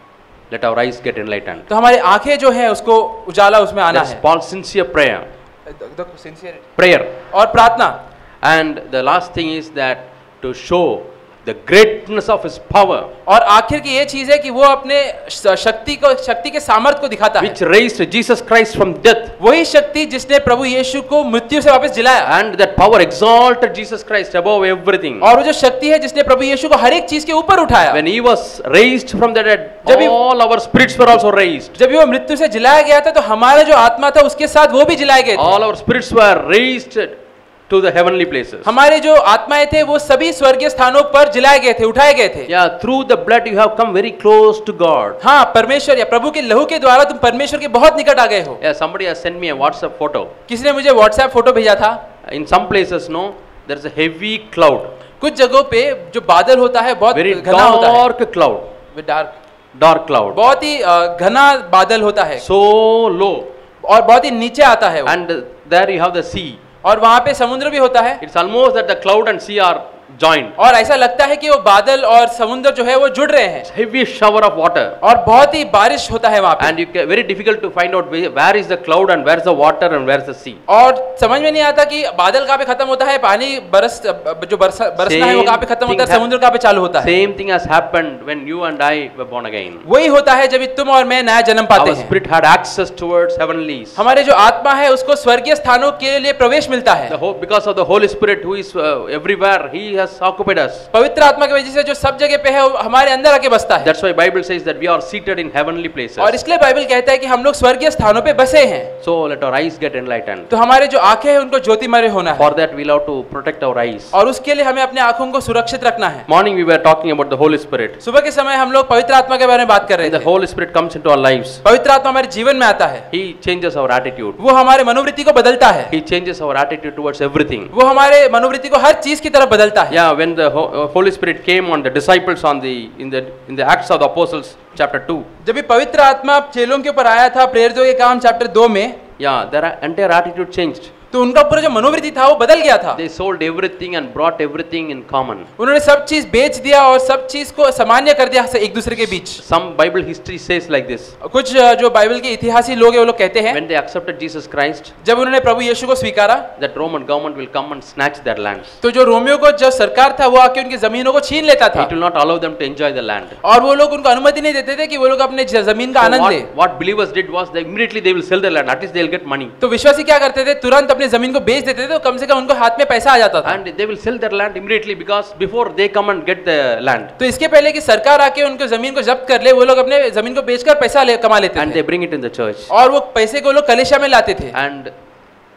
Let our eyes get enlightened. तो हमारी आंखें जो है उसको उजाला उसमें आना That's है। Paul's sincere prayer. Sincerity. Prayer. और प्रार्थना। And the last thing is that to show the greatness of his power, और आखिर की ये चीज है कि वो अपने श- शक्ति को शक्ति के सामर्थ्य को दिखाता है। which raised Jesus Christ from death. वही शक्ति जिसने प्रभु यीशु को मृत्यु से वापस जिलाया, And that power exalted Jesus Christ above everything. और वो जो शक्ति है जिसने प्रभु यीशु को हर एक चीज के ऊपर उठाया। When he was raised from the dead, जब ही- all our spirits were also raised. जब भी वो मृत्यु से जिलाया गया था तो हमारा जो आत्मा था उसके साथ वो भी जिलाए गए थे। All our spirits were raised to the heavenly places. हमारे जो आत्माएं थे वो सभी स्वर्गीय स्थानों पर जिलाए गए थे, उठाए गए थे। Yeah, through the blood you have come very close to God. हाँ, परमेश्वर या प्रभु के लहू के द्वारा तुम परमेश्वर के बहुत निकट आ गए हो। Yeah, somebody has sent me a WhatsApp photo. किसी ने मुझे व्हाट्सएप फोटो भेजा था। In some places, no, there is a heavy cloud, कुछ जगहों पे जो बादल होता है बहुत very घना होता है, dark cloud, dark, dark cloud, बहुत ही अ, घना बादल होता है so low, और बहुत ही नीचे आता है वो। and there you have the sea. और वहाँ पे समुद्र भी होता है, It's almost that the cloud and sea are joined. और ऐसा लगता है कि वो बादल और समुद्र जो है वो जुड़ रहे हैं, Heavy shower of water, और बहुत ही बारिश होता है वहाँ पे। and you can, very difficult to find out where where is the cloud and where is the water and where is the sea. और समझ में नहीं आता कि बादल कहाँ पे खत्म होता है, पानी बरस जो बरस बरसना है वो कहाँ पे खत्म होता है, Same समुद्र कहाँ पे चालू होता है। Same thing has happened when you and I were born again. वही होता है जब तुम और मैं नया जन्म पाते Our हैं। spirit had access towards heavenlies. हमारे जो आत्मा है उसको स्वर्गीय स्थानों के लिए प्रवेश मिलता है। The whole, because of the Holy Spirit who is uh, everywhere, He has occupied us. पवित्र आत्मा की वजह से जो सब जगह पे है वो हमारे अंदर आके बसता है। That's why Bible says that we are seated in heavenly places. और इसलिए बाइबल कहता है कि हम लोग स्वर्गीय स्थानों पे बसे हैं। So let our eyes get enlightened. तो हमारे जो आंखें हैं उनको ज्योतिमय होना है, For that we'll have to protect our eyes. और उसके लिए हमें अपने आंखों को सुरक्षित रखना है। Morning we were talking about the Holy Spirit. सुबह के समय हम लोग पवित्र आत्मा के बारे में बात कर रहे When the थे। Holy Spirit comes into our lives, पवित्र आत्मा हमारे जीवन में आता है, He changes our attitude. वो हमारे मनोवृत्ति को बदलता है, He changes our attitude towards everything. वो हमारे मनोवृत्ति को हर चीज की तरफ बदलता है। Yeah, when the Ho- uh, Holy Spirit came on the disciples on the in the in the Acts of the Apostles chapter two. जब भी पवित्र आत्मा चेलों के ऊपर आया था प्रेरितों के काम चैप्टर दो में, Yeah, their entire attitude changed. तो उनका पूरा जो मनोवृत्ति था वो बदल गया था। They sold everything and brought everything in common. उन्होंने सब चीज बेच दिया और सब चीज को सामान्य कर दिया एक दूसरे के बीच। Some Bible history says like this. कुछ जो बाइबल के इतिहासी लोग हैं वो लोग कहते हैं When they accepted Jesus Christ, जब उन्होंने प्रभु यीशु को स्वीकारा, that Roman government will come and snatch their lands. तो जो रोमियो को जो सरकार था वो आके उनकी जमीनों को छीन लेता था, It will not allow them to enjoy the land. और वो लोग उनको अनुमति नहीं देते थे कि वो लोग अपने ज- जमीन का So आनंद ले। what, what believers did was they immediately they will sell their land. At least they will get money. तो विश्वासी क्या करते थे, तुरंत अपनी जमीन को बेच देते थे तो कम से कम उनको हाथ में पैसा आ जाता था। And they will sell their land immediately because before they come and get the land. तो इसके पहले कि सरकार आके उनको जमीन को जब्त कर ले, वो लोग अपने जमीन को बेचकर पैसा ले कमा लेते And थे, they bring it in the church. और वो पैसे को लोग कलीसिया में लाते थे। And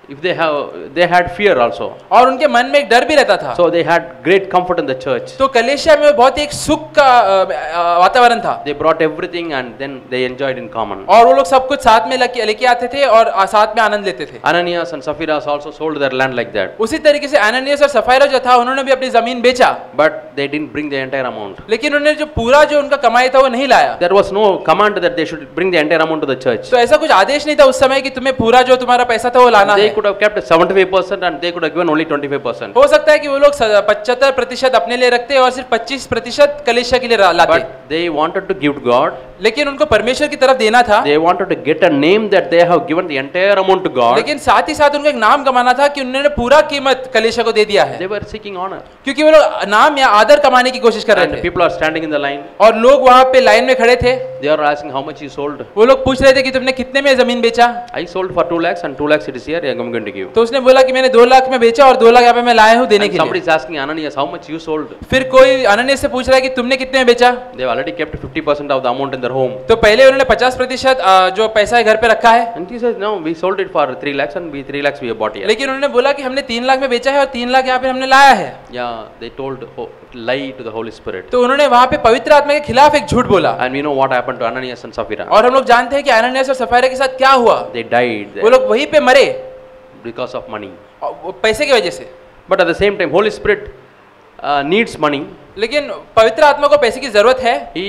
if they have, they had fear also. और उनके मन में एक डर भी रहता था। So they had great comfort in the church. तो कलीसिया में बहुत एक सुख का अ, अ, वातावरण था। They brought everything and then they enjoyed in common. और वो लोग सब कुछ साथ में लेके लेके आते थे और आ- साथ में आनंद लेते थे। Ananias and Sapphira also sold their land like that. उसी तरीके से एनानियास और सफायरा जो था उन्होंने भी अपनी जमीन बेचा, But they didn't bring the entire amount. लेकिन उन्होंने जो पूरा जो उनका कमाई था वो नहीं लाया। There was no command that they should bring the entire amount to the church. तो ऐसा कुछ आदेश नहीं था उस समय कि तुम्हें पूरा जो तुम्हारा पैसा था वो लाना They है। could have kept seventy-five percent and they could have given only twenty-five percent. हो सकता है कि वो लोग पचहत्तर प्रतिशत अपने लिए रखते और सिर्फ पच्चीस प्रतिशत कलीसिया के लिए ला- लाते, But they wanted to give to God. लेकिन उनको परमेश्वर की तरफ देना था। They wanted to get a name that they have given the entire amount to God. लेकिन साथ ही साथ उनको एक नाम कमाना था कि उन्होंने पूरा कीमत कलीसिया को दे दिया है, They were seeking honor. क्योंकि वो लोग नाम या आदर कमाने की कोशिश कर रहे And थे। people are standing in the line. और लोग वहां पे लाइन में खड़े थे, They are asking how much you sold. वो लोग पूछ रहे थे कि तुमने कितने में जमीन बेचा। I sold for two lakhs and two lakhs it is here. I'm going to give. तो उसने बोला कि मैंने दो लाख में बेचा और दो लाख यहाँ पे मैं लाया हूँ देने And के somebody लिए। is asking Ananias how much you sold. फिर कोई अनन्यास से पूछ रहा है कि तुमने कितने में बेचा। They have already kept fifty percent of the amount in their home. तो पहले उन्होंने पचास प्रतिशत जो पैसा है घर पे रखा है, And he says no, we sold it for three lakhs and we three lakhs we have bought here. लेकिन उन्होंने बोला कि हमने तीन लाख में बेचा है और तीन लाख यहाँ पे हमने लाया है। Yeah, they told ho- lie to the Holy Spirit. तो उन्होंने वहां पे पवित्र आत्मा के खिलाफ एक झूठ बोला। And we know what happened to Ananias and Sapphira. और हम लोग जानते हैं कि अनन्यास और सफायरा के साथ क्या हुआ। They died वो there लोग वहीं पे मरे because of money. और वो पैसे की वजह से। But at the same time, Holy Spirit uh, needs money. लेकिन पवित्र आत्मा को पैसे की जरूरत है He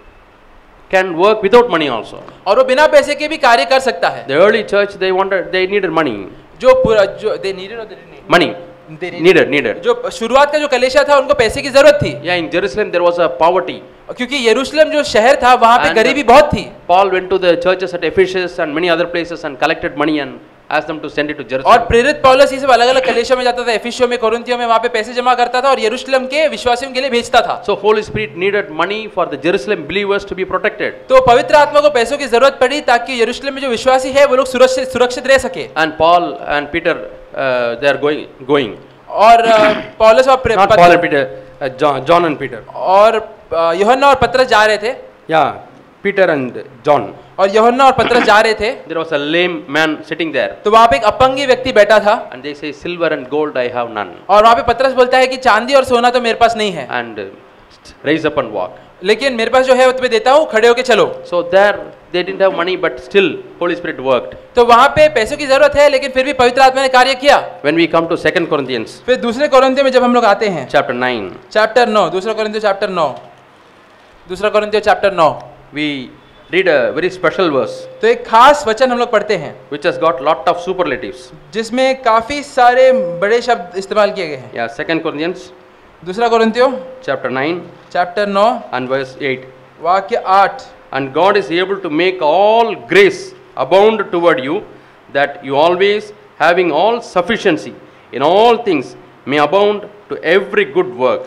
can work without money also. और वो बिना पैसे के भी कार्य कर सकता है। The early church they wanted they needed money. जो पूरा जो they needed or they didn't need? Money They needed. needed needed. जो शुरुआत का जो कलीसिया था उनको पैसे की जरूरत थी, Yeah, in Jerusalem there was a poverty. क्योंकि यरूशलेम जो शहर था वहां पे And गरीबी बहुत थी। Paul went to the churches at Ephesus and many other places and collected money and asked them to send it to और Jerusalem. प्रेरित पौलुस ये सब अलग अलग कलीसिया में जाता था, एफिसियों में, कोरिन्थियों में, वहां पे पैसे जमा करता था और यरूशलेम के विश्वासियों के लिए भेजता था। So Holy Spirit needed money for the Jerusalem believers to be protected. तो पवित्र आत्मा को पैसों की जरूरत पड़ी ताकि यरूशलेम में जो विश्वासी है वो लोग सुरक्षित सुरक्षित रह सके। And Paul and Peter uh, they are going going. और अ, पौलुस और प्रे- Not पत- Paul and Peter, uh, John, John and Peter. और अ, यूहन्ना और पतरस जा रहे थे, Yeah, Peter and John. और यूहन्ना और पतरस जा रहे थे, There was a lame man sitting there, तो वहां पे एक अपंगी व्यक्ति बैठा था and they say, "Silver and gold I have none." और वहां पे पतरस बोलता है कि चांदी और सोना तो मेरे पास नहीं है, And uh, raise up and walk. लेकिन मेरे पास जो है वो तुम्हें देता हूँ, खड़े होके चलो। So there they didn't have money, but still Holy Spirit worked. तो वहां पे पैसों की जरूरत है लेकिन फिर भी पवित्र आत्मा ने कार्य किया। When we come to Second Corinthians फिर दूसरे कोरिन्थियों में जब हम लोग आते हैं, chapter nine, चैप्टर नौ, दूसरा कोरिन्थियों चैप्टर नौ, दूसरा कोरिन्थियों चैप्टर नौ, we read a very special verse तो एक खास वचन हम लोग पढ़ते हैं which has got lot of superlatives. जिसमें काफी सारे बड़े शब्द इस्तेमाल किए गए हैं। Yeah, Second Corinthians दूसरा कोरिन्थियों chapter nine चैप्टर नौ and verse eight. वाक्य आठ, And God is able to make all grace abound toward you, that you always, having all sufficiency in all things, may abound to every good work.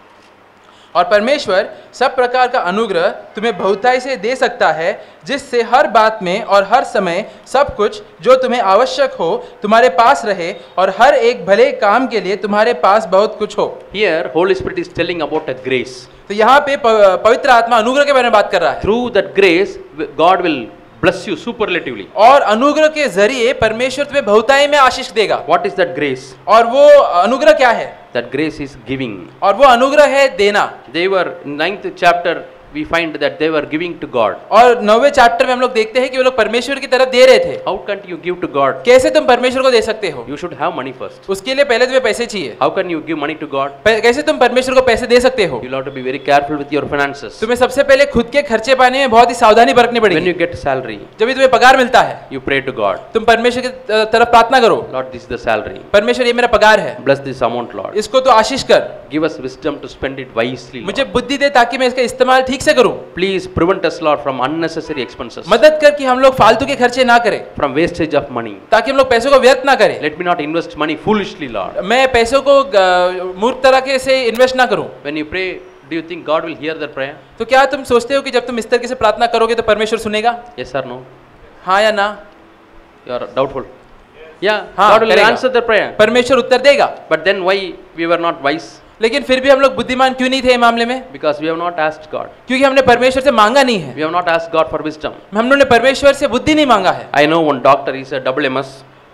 और परमेश्वर सब प्रकार का अनुग्रह तुम्हें बहुताई से दे सकता है, जिससे हर बात में और हर समय सब कुछ जो तुम्हें आवश्यक हो तुम्हारे पास रहे और हर एक भले काम के लिए तुम्हारे पास बहुत कुछ हो। Here, Holy Spirit is telling about a grace. तो यहाँ पे प- पवित्र आत्मा अनुग्रह के बारे में बात कर रहा है, Through that grace, God will bless you superlatively. और अनुग्रह के जरिए परमेश्वर तुम्हें बहुताई में आशीष देगा। What is that grace? और वो अनुग्रह क्या है? That grace is giving. और वो अनुग्रह है देना। They were, ninth chapter, we find that they were giving to God. और नौवे चैप्टर में हम लोग देखते हैं कि वो लोग परमेश्वर की तरफ दे रहे थे। How can you give to God? कैसे तुम परमेश्वर को दे सकते हो? You should have money first. उसके लिए पहले तुम्हें पैसे चाहिए। How can you give money to God? पह- कैसे तुम परमेश्वर को पैसे दे सकते हो? You'll have to be very careful with your finances. तुम्हें सबसे पहले खुद के खर्चे पाने में बहुत ही सावधानी बरतनी When पड़ेगी। you get salary, जब भी तुम्हें पगार मिलता है you pray to God. तुम परमेश्वर की त- तरफ प्रार्थना करो, Lord, this is the salary. परमेश्वर ये मेरा पगार है, Bless this amount, Lord. इसको तो आशीष कर, Give us wisdom to spend it wisely, मुझे Lord. बुद्धि दे ताकि मैं इसका इस्तेमाल ठीक से करूं। Please prevent us, Lord, from unnecessary expenses, मदद कर कि हम लोग फालतू के खर्चे ना करें, from wastage of money. ताकि हम लोग पैसों को व्यर्थ ना करें। Let me not invest money foolishly, Lord. मैं पैसों को ग- मूर्ख तरह से इन्वेस्ट ना करूं। When you pray, do you think God will hear that prayer? तो क्या तुम सोचते हो कि जब तुम इस तरीके से प्रार्थना करोगे तो परमेश्वर सुनेगा? Yes or no? हाँ या ना? You are doubtful. Yeah, हाँ, God will करेगा। answer the prayer. परमेश्वर उत्तर देगा। But then why we were not wise? लेकिन फिर भी हम लोग बुद्धिमान क्यों नहीं थे इस मामले में? Because we have not asked God. क्योंकि हमने परमेश्वर से मांगा नहीं है। We have not asked God for wisdom. हम लोगों ने परमेश्वर से बुद्धि नहीं मांगा है। I know one doctor, he's a double M S.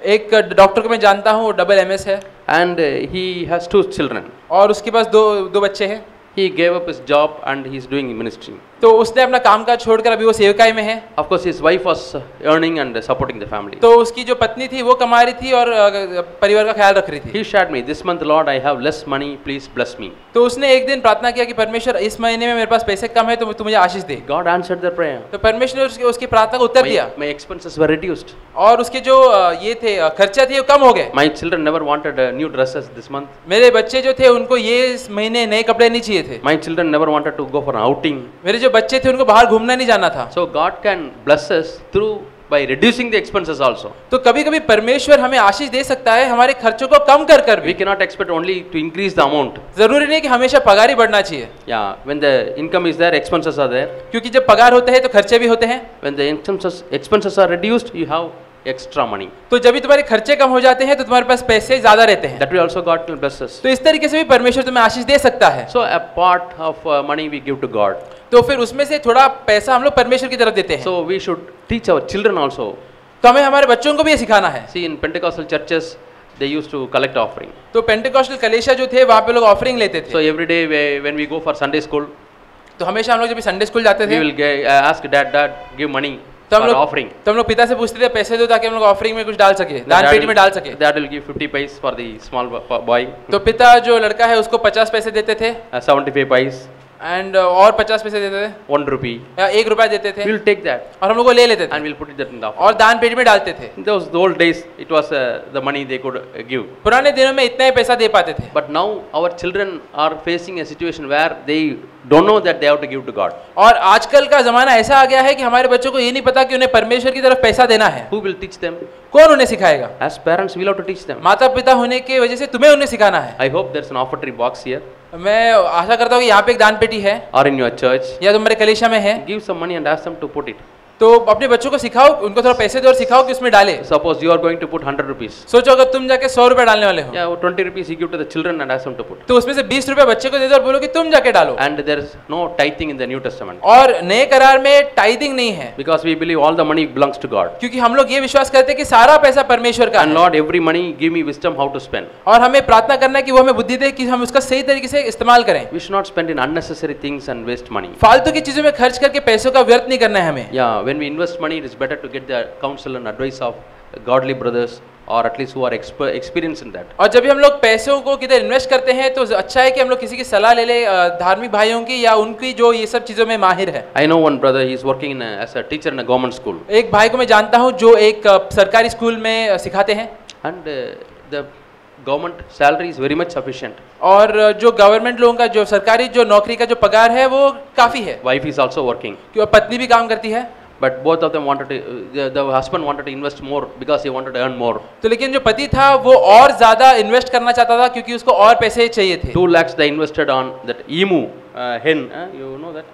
एक डॉक्टर को मैं जानता हूँ, वो डबल एमएस है and uh, he has two children. और उसके पास दो दो बच्चे हैं। He gave up his job and he is doing ministry. तो उसने अपना कामकाज छोड़कर अभी वो सेवकाई में है। Of course, his wife was earning and supporting the family. तो उसकी जो पत्नी थी वो कमा रही थी और अ, परिवार का ख्याल रख रही थी। He shared me, this month, Lord, I have less money, please bless me. तो उसने एक दिन प्रार्थना किया कि परमेश्वर इस महीने में मेरे पास पैसे कम है, तो तू मुझे आशीष दे। God answered their prayer. तो परमेश्वर ने उसकी उसकी प्रार्थना को उत्तर My, दिया my expenses were reduced. और उसके जो अ, ये थे अ, खर्चा थे वो कम हो गए। My children never wanted uh, new dresses this month. मेरे बच्चे जो थे उनको ये इस महीने नए कपड़े नहीं चाहिए थे। My children never wanted to go for an outing. मेरे जो बच्चे थे उनको बाहर घूमना नहीं जाना था। So God can bless us through by reducing the expenses also. तो कभी कभी परमेश्वर हमें आशीष दे सकता है हमारे खर्चों को कम कर कर We भी। cannot expect only to increase the amount. जरूरी नहीं कि हमेशा पगार ही बढ़ना चाहिए, Yeah, when the income is there, expenses are there. क्योंकि जब पगार होते हैं तो खर्चे भी होते हैं। When the expenses expenses are reduced, you have extra money. तो जब भी तुम्हारे खर्चे कम हो जाते हैं तो तुम्हारे पास पैसे ज्यादा रहते हैं। That way also God will bless us. तो इस तरीके से भी परमेश्वर तुम्हें आशीष दे सकता है। So a part of uh, money we give to God. तो फिर उसमें से थोड़ा पैसा हम लोग परमेश्वर की तरफ देते हैं। So we should teach our children also. तो हमें हमारे बच्चों को भी ये सिखाना है। See, in Pentecostal churches, they used to collect offering. तो पेंटेकोस्टल कलीसिया जो थे वहाँ पे लोग ऑफरिंग लेते So थे। every day we, when we go for Sunday school, तो हमेशा हम लोग जब भी संडे स्कूल जाते we थे will get, uh, ask dad, dad, give money तो हम for लोग offering. तो हम लोग पिता से पूछते थे पैसे दो ताकि हम लोग ऑफरिंग में कुछ डाल सके, दान Dad पेटी will- में डाल सके। Dad will give fifty paise for the small bo- boy, तो पिता जो लड़का है उसको पचास पैसे देते थे uh, seventy-five paise, एंड और पचास पैसे देते थे one rupee. या एक रुपया देते थे We will take that और हम लोग वो ले लेते थे and we'll put it in the offering. और दान पेटी में डालते थे। In those the old days, it was uh, the money they could uh, give. पुराने दिनों में इतना ही पैसा दे पाते थे, But now our children are facing a situation where they don't know that they have to give to God. और आजकल का जमाना ऐसा आ गया है कि हमारे बच्चों को ये नहीं पता कि उन्हें परमेश्वर की तरफ पैसा देना है। Who will teach them? कौन उन्हें सिखाएगा? As parents, we'll have to teach them. माता पिता होने की वजह से तुम्हें उन्हें सिखाना है। I hope there's an offertory box here मैं आशा करता हूँ कि यहाँ पे एक दान पेटी है or in your church. या तुम्हारे कलीसिया में है, Give some money and ask them to put it. तो अपने बच्चों को सिखाओ, उनको थोड़ा पैसे दो और सिखाओ कि उसमें डाले। Suppose you are going to put one hundred rupees. सोचो अगर तुम जाके सौ रुपए डालने वाले हो Yeah, twenty rupees you give to the children and ask them to put. तो उसमें से बीस रुपए बच्चे को दे दो और बोलो कि तुम जाके डालो। And there is no tithing in the New Testament और नए करार में टाइदिंग नहीं है, because we believe all the money belongs to God. क्योंकि हम लोग ये विश्वास करते हैं कि सारा पैसा परमेश्वर का And है। Lord, every money give me wisdom how to spend. और हमें प्रार्थना करना है कि वो हमें बुद्धि दे कि हम उसका सही तरीके से इस्तेमाल करें। We should not spend in unnecessary things and waste money. फालतू की चीजों में खर्च करके पैसों का व्यर्थ नहीं करना है हमें। Yeah, when we invest money, it is better to get the counsel and advice of godly brothers or at least who are exper- experienced in that. और जब भी हम लोग पैसों को किधर इन्वेस्ट करते हैं तो अच्छा है कि हम लोग किसी की सलाह ले ले, अ, धार्मिक भाइयों की या उनकी जो ये सब चीजों में माहिर है। I know one brother, he is working in a, as a teacher in a government school. एक भाई को मैं जानता हूँ जो एक अ, सरकारी स्कूल में अ, सिखाते हैं And uh, the government salary is very much sufficient. और अ, जो गवर्नमेंट लोगों का जो सरकारी जो नौकरी का जो पगार है वो काफी है, Wife is also working. क्योंकि पत्नी भी काम करती है। But both of them wanted to, uh, the, the husband wanted to invest more because he wanted to earn more. तो लेकिन जो पति था वो और ज्यादा इन्वेस्ट करना चाहता था क्योंकि उसको और पैसे चाहिए थे। Two lakhs they invested on that emu uh, hen. Uh, you know that?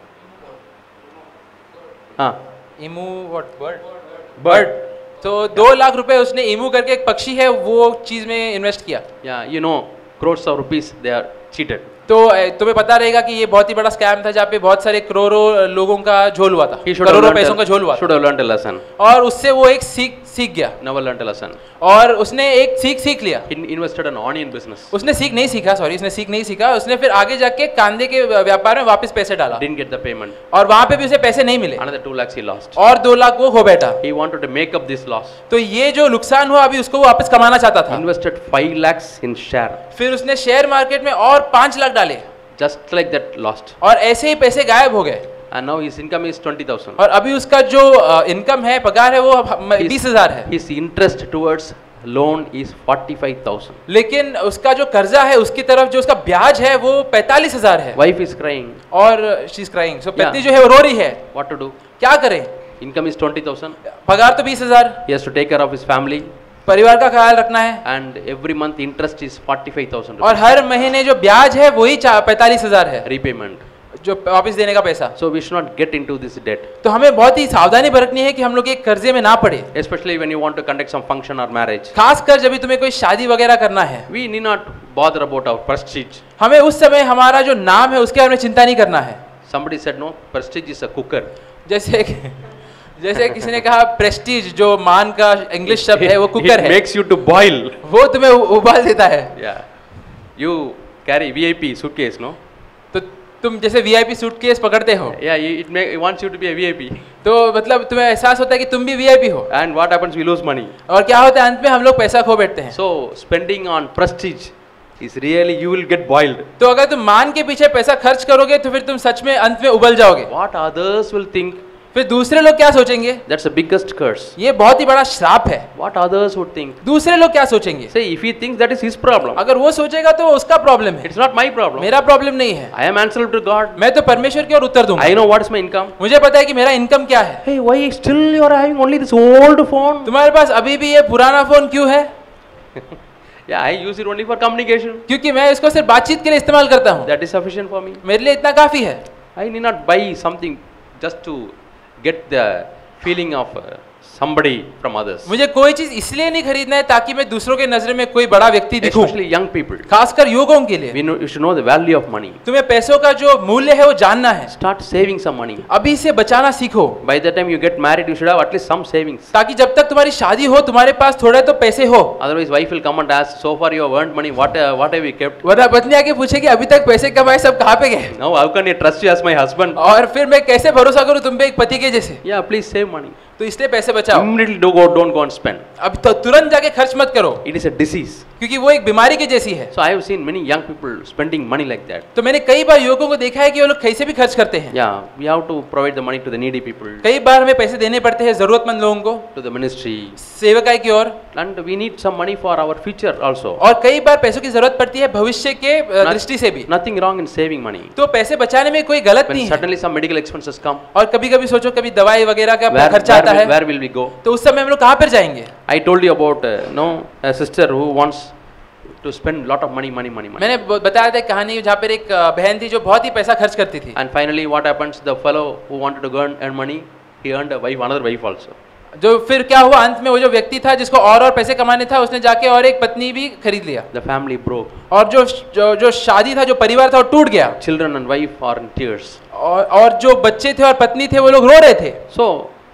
Ah, emu what bird bird तो दो लाख रुपए उसने इमू करके एक पक्षी है वो चीज में इन्वेस्ट किया। yeah, you know, crores of rupees they are cheated. तो अ, तुम्हें पता रहेगा कि ये बहुत ही बड़ा स्कैम था जहाँ पे बहुत सारे करोड़ों लोगों का झोल हुआ था, He should have करोड़ों learned पैसों का a, झोल हुआ should था have learned a lesson. और उससे वो एक सीख सीख गया Never learned a lesson. और उसने एक सीख सीख लिया। He invested in onion business. उसने सीख नहीं सीखा, सॉरी उसने सीख नहीं सीखा, उसने फिर आगे जाके कांदे के व्यापार में वापस पैसे डाला Didn't get the payment. और वहां पे भी उसे पैसे नहीं मिले Another two lakhs he lost. और दो लाख वो खो बैठा। He wanted to make up this loss. तो ये जो नुकसान हुआ अभी उसको वो वापस कमाना चाहता था। Invested five lakhs in share. फिर उसने शेयर मार्केट में और पांच लाख डाले Just like that lost. और ऐसे ही पैसे गायब हो गए And now his income is twenty thousand. और अभी उसका जो इनकम है, पगार है, वो बीस हजार है, His interest towards loan is forty-five thousand. लेकिन उसका जो कर्जा है उसकी तरफ जो उसका ब्याज है वो पैंतालीस हजार है। Wife is crying. और she is crying, so Yeah. पत्नी जो है वो रो रही है, What to do? क्या करें? Income is twenty thousand. पगार तो बीस हजार, He has to take care of his family. परिवार का ख्याल रखना है And every month interest is forty-five thousand. और हर महीने जो ब्याज है वही पैंतालीस हजार है Repayment. जो वापस देने का पैसा। So we should not get into this debt. तो हमें बहुत ही सावधानी बरतनी है कि हम लोग एक कर्जे में ना पड़े, Especially when you want to conduct some function or marriage. खासकर जब भी तुम्हें कोई शादी वगैरह करना है। We need not bother about our prestige. हमें उस समय हमारा जो नाम है उसके बारे में चिंता नहीं करना है। Somebody said no, prestige is a cooker. जैसे जैसे किसी ने कहा प्रेस्टीज, जो मान का इंग्लिश शब्द है वो कुकर It है, makes you to boil. वो तुम्हें उ- उबाल देता है। Yeah. You carry V I P suitcase, no? तो तुम जैसे वीआईपी सूटकेस पकड़ते हो, Yeah, it, may, it wants you to be a V I P. तो मतलब तुम्हें एहसास होता है कि तुम भी वीआईपी हो, And what happens? We lose money. और क्या होता है अंत में हम लोग पैसा खो बैठते हैं। So spending on prestige is really, you will get boiled. तो अगर तुम मान के पीछे पैसा खर्च करोगे तो फिर तुम सच में अंत में उबल जाओगे। What others will think, फिर दूसरे लोग क्या सोचेंगे, that's the biggest curse. ये बहुत ही बड़ा श्राप है। What others would think. दूसरे लोग क्या सोचेंगे, Say, if he thinks that is his problem, अगर वो सोचेगा तो उसका प्रॉब्लम है, it's not my problem. मेरा प्रॉब्लम नहीं है। I am answerable to God. मैं तो परमेश्वर की ओर उत्तर दूंगा। I know what is my income. मुझे पता है कि मेरा इनकम क्या है। Hey, why still you are having only this old phone? तुम्हारे पास अभी भी ये पुराना फोन क्यों है? Yeah, I use it only for communication. क्योंकि मैं इसको सिर्फ बातचीत के लिए इस्तेमाल करता हूँ, That is sufficient for me. मेरे लिए इतना काफी है। I need not buy something just to get the feeling of uh, somebody from others. मुझे कोई चीज इसलिए नहीं खरीदना है ताकि मैं दूसरों के नजर में कोई बड़ा व्यक्ति दिखूं, Especially young people. खासकर युवकों के लिए। We know, you should know the value of money. तुम्हें पैसों का जो मूल्य है वो जानना है, Start saving some money. अभी से बचाना सीखो, By the time you get married, you should have at least some savings. ताकि जब तक तुम्हारी शादी हो तुम्हारे पास थोड़े तो पैसे हो। Otherwise, wife will come and ask, so far you have earned money, what, uh, what have you kept? वरना पत्नी आके पूछेगी अभी तक पैसे कमाए सब कहाँ पे गए, Now, how can I trust you as my husband? और फिर मैं कैसे भरोसा करूं तुम पे एक पति के जैसे। Yeah, please save money. तो इसलिए पैसे बचाओ, Immediately do go, don't go and spend. अब तो तुरंत जाके खर्च मत करो, It is a disease. क्योंकि वो एक बीमारी के जैसी है। So I have seen many young people spending money like that. तो मैंने कई बार युवकों को देखा है कि वो लोग कैसे भी खर्च करते हैं। Yeah, we have to provide the money to the needy people, कई बार हमें पैसे देने पड़ते हैं जरूरतमंद लोगों को, to the ministry, सेवकाई की ओर, and we need some money for our future also. और कई बार पैसों की जरूरत पड़ती है भविष्य के अ, Not- दृष्टि से भी। Nothing wrong in saving money. तो पैसे बचाने में कोई गलत When नहीं है। suddenly some medical expenses come, और कभी कभी सोचो कभी दवाई वगैरह का where, खर्चा आता where, है, will, where will we go? तो उस समय हम लोग कहाँ पर जाएंगे? I told you about uh, no a sister who wants to spend lot of money, money, money, money. मैंने ब- बताया था एक कहानी जहाँ पर एक अ, बहन थी जो बहुत ही पैसा खर्च करती थी, And finally, what happens? The fellow who wanted to earn, earn money, he earned a wife, another wife also. जो फिर क्या हुआ अंत में, वो जो व्यक्ति था जिसको और और पैसे कमाने था उसने जाके और एक पत्नी भी खरीद लिया, The family broke. और जो जो, जो शादी था, जो परिवार था वो टूट गया, Children and wife are in tears. और और जो बच्चे थे और पत्नी थे वो लोग रो रहे थे। So,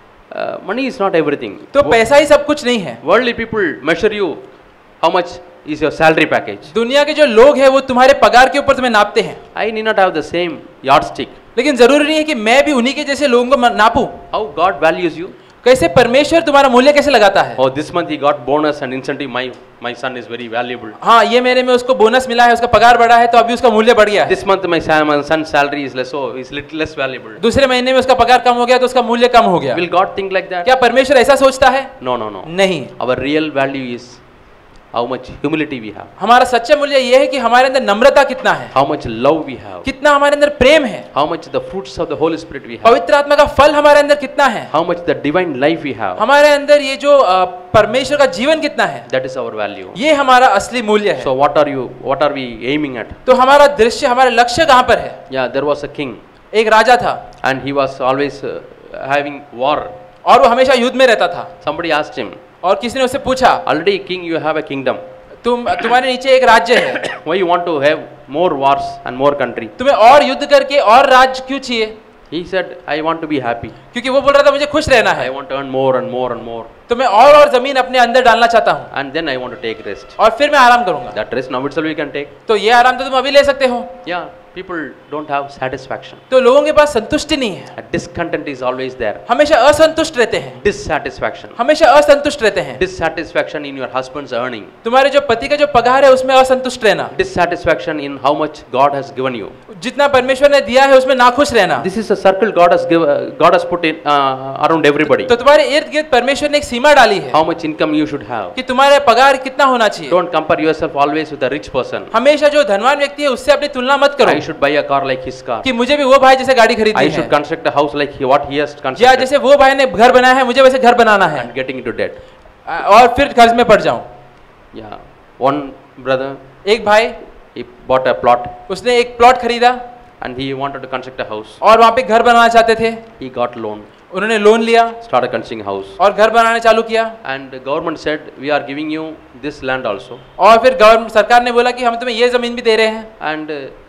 uh, money is not everything. तो पैसा ही सब कुछ नहीं है। Worldly people measure you how much is your salary package. दुनिया के जो लोग हैं वो तुम्हारे पगार के ऊपर तुम्हें नापते हैं, I need not have the same yardstick. लेकिन जरूरी नहीं है कि मैं भी उन्हीं के जैसे लोगों को म- नापूं। How God values you? कैसे परमेश्वर तुम्हारा मूल्य कैसे लगाता है? Oh, this month he got bonus and incentive. My my son is very valuable. हाँ, ये मेरे में उसको बोनस मिला है, उसका पगार बढ़ा है तो अभी उसका मूल्य बढ़ गया है। This month my son, my son's salary is less, so he's little less valuable. दूसरे महीने में उसका पगार कम हो गया तो उसका मूल्य कम हो गया। Will God think like that? क्या परमेश्वर ऐसा सोचता है? No, no, no. नहीं। Our real value is how much humility we have, हमारा सच्चा मूल्य ये है कि हमारे अंदर नम्रता कितना है, how much love we have, कितना हमारे अंदर प्रेम है, how much the fruits of the Holy Spirit we have, पवित्र आत्मा का फल हमारे अंदर कितना है, how much the divine life we have. हमारे अंदर ये जो अ, परमेश्वर का जीवन कितना है, That is our value. ये हमारा असली मूल्य है। So what are you? What are we aiming at? तो हमारा दृश्य, हमारा लक्ष्य कहाँ पर है? Yeah, there was a king, एक राजा था and he was always uh, having war. और वो हमेशा युद्ध में रहता था, Somebody asked him, और किसी ने उससे पूछा, already king, you have a kingdom. तुम तुम्हारे नीचे एक राज्य है, Why you want to have more wars and more country? तुम्हें और युद्ध करके और राज्य क्यों चाहिए? He said, I want to be happy. क्योंकि वो बोल रहा था मुझे खुश रहना I है, want to earn more and more and more. तो मैं और और जमीन अपने अंदर डालना चाहता हूँ, And then I want to take rest. और फिर मैं आराम करूंगा। That rest now itself we can take. तो ये आराम तो तुम अभी ले सकते हो। Yeah, people don't have satisfaction. तो लोगों के पास संतुष्टि नहीं है, A discontent is always there. हमेशा असंतुष्ट रहते हैं, Dissatisfaction. हमेशा असंतुष्ट रहते हैं। Dissatisfaction in your husband's earning. तुम्हारे जो पति का जो पगार है उसमें असंतुष्ट रहना, Dissatisfaction in how much God has given you. जितना परमेश्वर ने दिया है उसमें नाखुश रहना। This is a circle God has give, uh, God has put in uh, around everybody. तो तुम्हारे इर्द गिर्द परमेश्वर ने एक सीमा डाली है How much income you should have. कि तुम्हारा पगार कितना होना चाहिए। Don't compare yourself always with a rich person. हमेशा जो धनवान व्यक्ति है उससे अपनी तुलना मत करो I should buy a car like his car. कि मुझे भी वो भाई जैसे गाड़ी खरीदनी I should है, construct a house like he, what he has या constructed, जैसे वो भाई ने घर बनाया है मुझे वैसे घर बनाना है, and getting into debt. और फिर कर्ज में पड़ जाऊं। Yeah. One brother, एक भाई, he bought a plot उसने एक प्लॉट खरीदा and he wanted to construct a house. और वहां पे घर बनाना चाहते थे, He got loan, उन्होंने लोन लिया started constructing a house. और घर बनाने चालू किया, And the government said, we are giving you this land also. और फिर गवर्नमेंट सरकार ने बोला कि हम तुम्हें ये जमीन भी दे रहे हैं, And uh,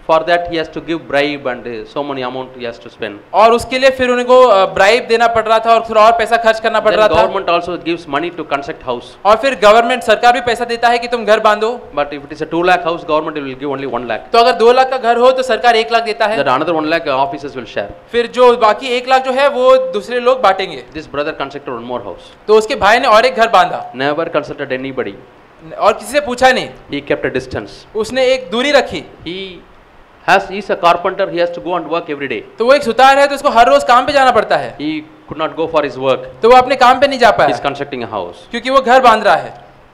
For that he has to give bribe and uh, so many amount he has to spend. और उसके लिए फिर उनको ब्राइब देना पड़ रहा था और थोड़ा और पैसा खर्च करना पड़ Then रहा था। government also gives money to construct house. और फिर गवर्नमेंट सरकार भी पैसा देता है कि तुम घर बांधो। But if it is a two lakh house, government will give only one lakh. तो अगर दो लाख का घर हो तो सरकार एक लाख देता है। That another one lakh uh, officers will share. फिर जो बाकी एक लाख जो है वो दूसरे लोग बांटेंगे। This brother constructed one more house. तो उसके भाई ने और एक घर बांधा Never consulted anybody. और किसी से पूछा नहीं, He kept a distance. उसने एक दूरी रखी। He has he's a carpenter. He has to go and work every day. तो वो एक सुतार है तो उसको हर रोज काम पे जाना पड़ता है। He could not go for his work. तो वो अपने काम पे नहीं जा He's पाया constructing a house. क्योंकि वो घर बांध रहा है।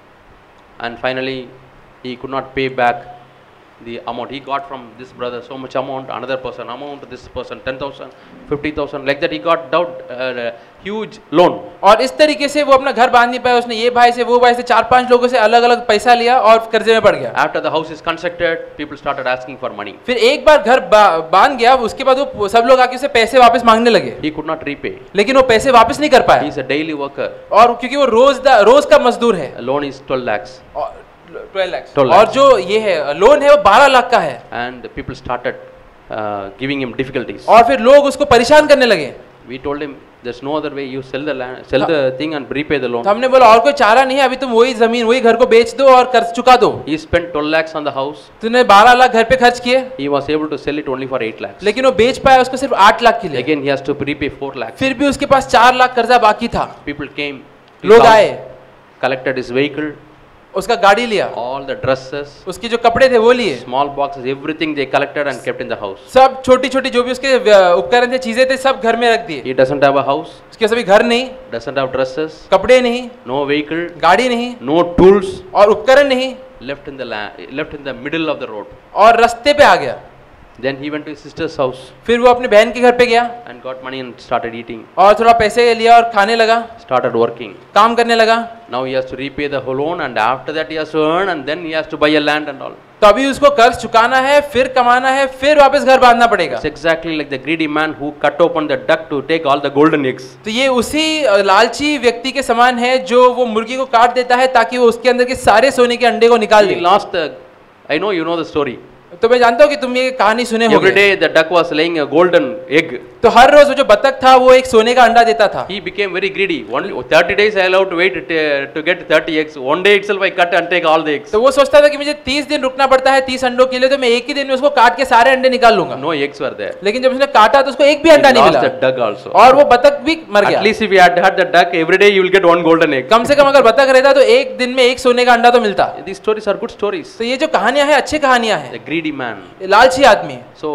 And finally he could not pay back the amount he got from this brother, so much amount, another person amount, this person ten thousand, fifty thousand, like that he got doubt uh, huge loan. और इस तरीके से वो अपना घर बांध नहीं पाया। उसने ये भाई से वो भाई से चार पांच लोगों से अलग अलग पैसा लिया और कर्जे में पड़ गया। After the house is constructed, people started asking for money. फिर एक बार घर बा, बांध गया, उसके बाद वो सब लोग आके उसे पैसे वापस मांगने लगे, He could not repay. लेकिन वो पैसे वापस नहीं कर He पाया। is a daily worker. और क्योंकि वो रोज दा, रोज का मजदूर है। Loan is twelve lakhs. और ट्वेल्व लाख twelve और lakhs. जो ये है लोन है वो बारह लाख का है। And people started uh, giving him difficulties. और फिर लोग उसको परेशान करने लगे। We told him there's no other way. You sell the land, sell the thing and repay the loan. तो हमने बोला और कोई चारा नहीं है, अभी तुम वही जमीन वही घर को बेच दो और कर्ज चुका दो। He spent twelve lakhs on the house. तूने बारह लाख घर पे खर्च किए, He was able to sell it only for eight lakhs. लेकिन वो बेच पाया उसको सिर्फ आठ लाख के लिए। Again he has to repay four lakhs. फिर भी उसके पास चार लाख कर्जा बाकी था। People came. His लोग house, आए, collected his vehicle, उसका गाड़ी लिया, all the dresses, उसके जो कपड़े थे वो लिए, small boxes, everything they collected and kept in the house. सब छोटी छोटी जो भी उसके व्य- उपकरण थे चीजें थे सब घर में रख दिए। He doesn't have a house, उसके सभी घर नहीं, doesn't have dresses, कपड़े नहीं, no vehicle, गाड़ी नहीं no tools, और उपकरण नहीं, left in the land, left in the middle of the road. और रास्ते पे आ गया। Then he went to his sister's house फिर वो अपने बहन के घर पे गया and got money and started eating, और थोड़ा पैसे लिया और खाने लगा, started working. काम करने लगा। Now he has to repay the whole loan and after that he has to earn and then he has to buy a land and all. तो अभी उसको कर्ज चुकाना है, फिर कमाना है, फिर वापस घर बांधना पड़ेगा। It's exactly like the greedy man who cut open the duck to take all the golden eggs. तो ये उसी अ, लालची व्यक्ति के समान है जो वो मुर्गी को काट देता है ताकि वो उसके अंदर के सारे सोने के अंडे को निकाल He they. lost the, I know you know the story. तो मैं जानता हूँ कि तुम ये कहानी सुने Every होंगे। day the duck was laying a golden egg. तो हर रोज वो जो बतख था वो एक सोने का अंडा देता था। He became very greedy. Only thirty days I allowed to wait to, to get thirty eggs. One day itself I cut and take all the eggs. तो वो सोचता था कि मुझे तीस दिन रुकना पड़ता है तीस अंडों के लिए, तो मैं एक ही दिन में उसको काट के सारे अंडे निकाल लूंगा। No eggs were there. लेकिन जब उसने काटा तो उसको एक भी He अंडा नहीं lost मिला the duck also. और वो बतख भी मर At गया। least if you had had the duck, every day you will get one golden egg. कम से कम अगर बतख रहता तो एक दिन में एक सोने का अंडा तो मिलता। These stories are good stories. तो ये जो कहानियां हैं अच्छी कहानियां हैं। The greedy man. ये लालची आदमी है, So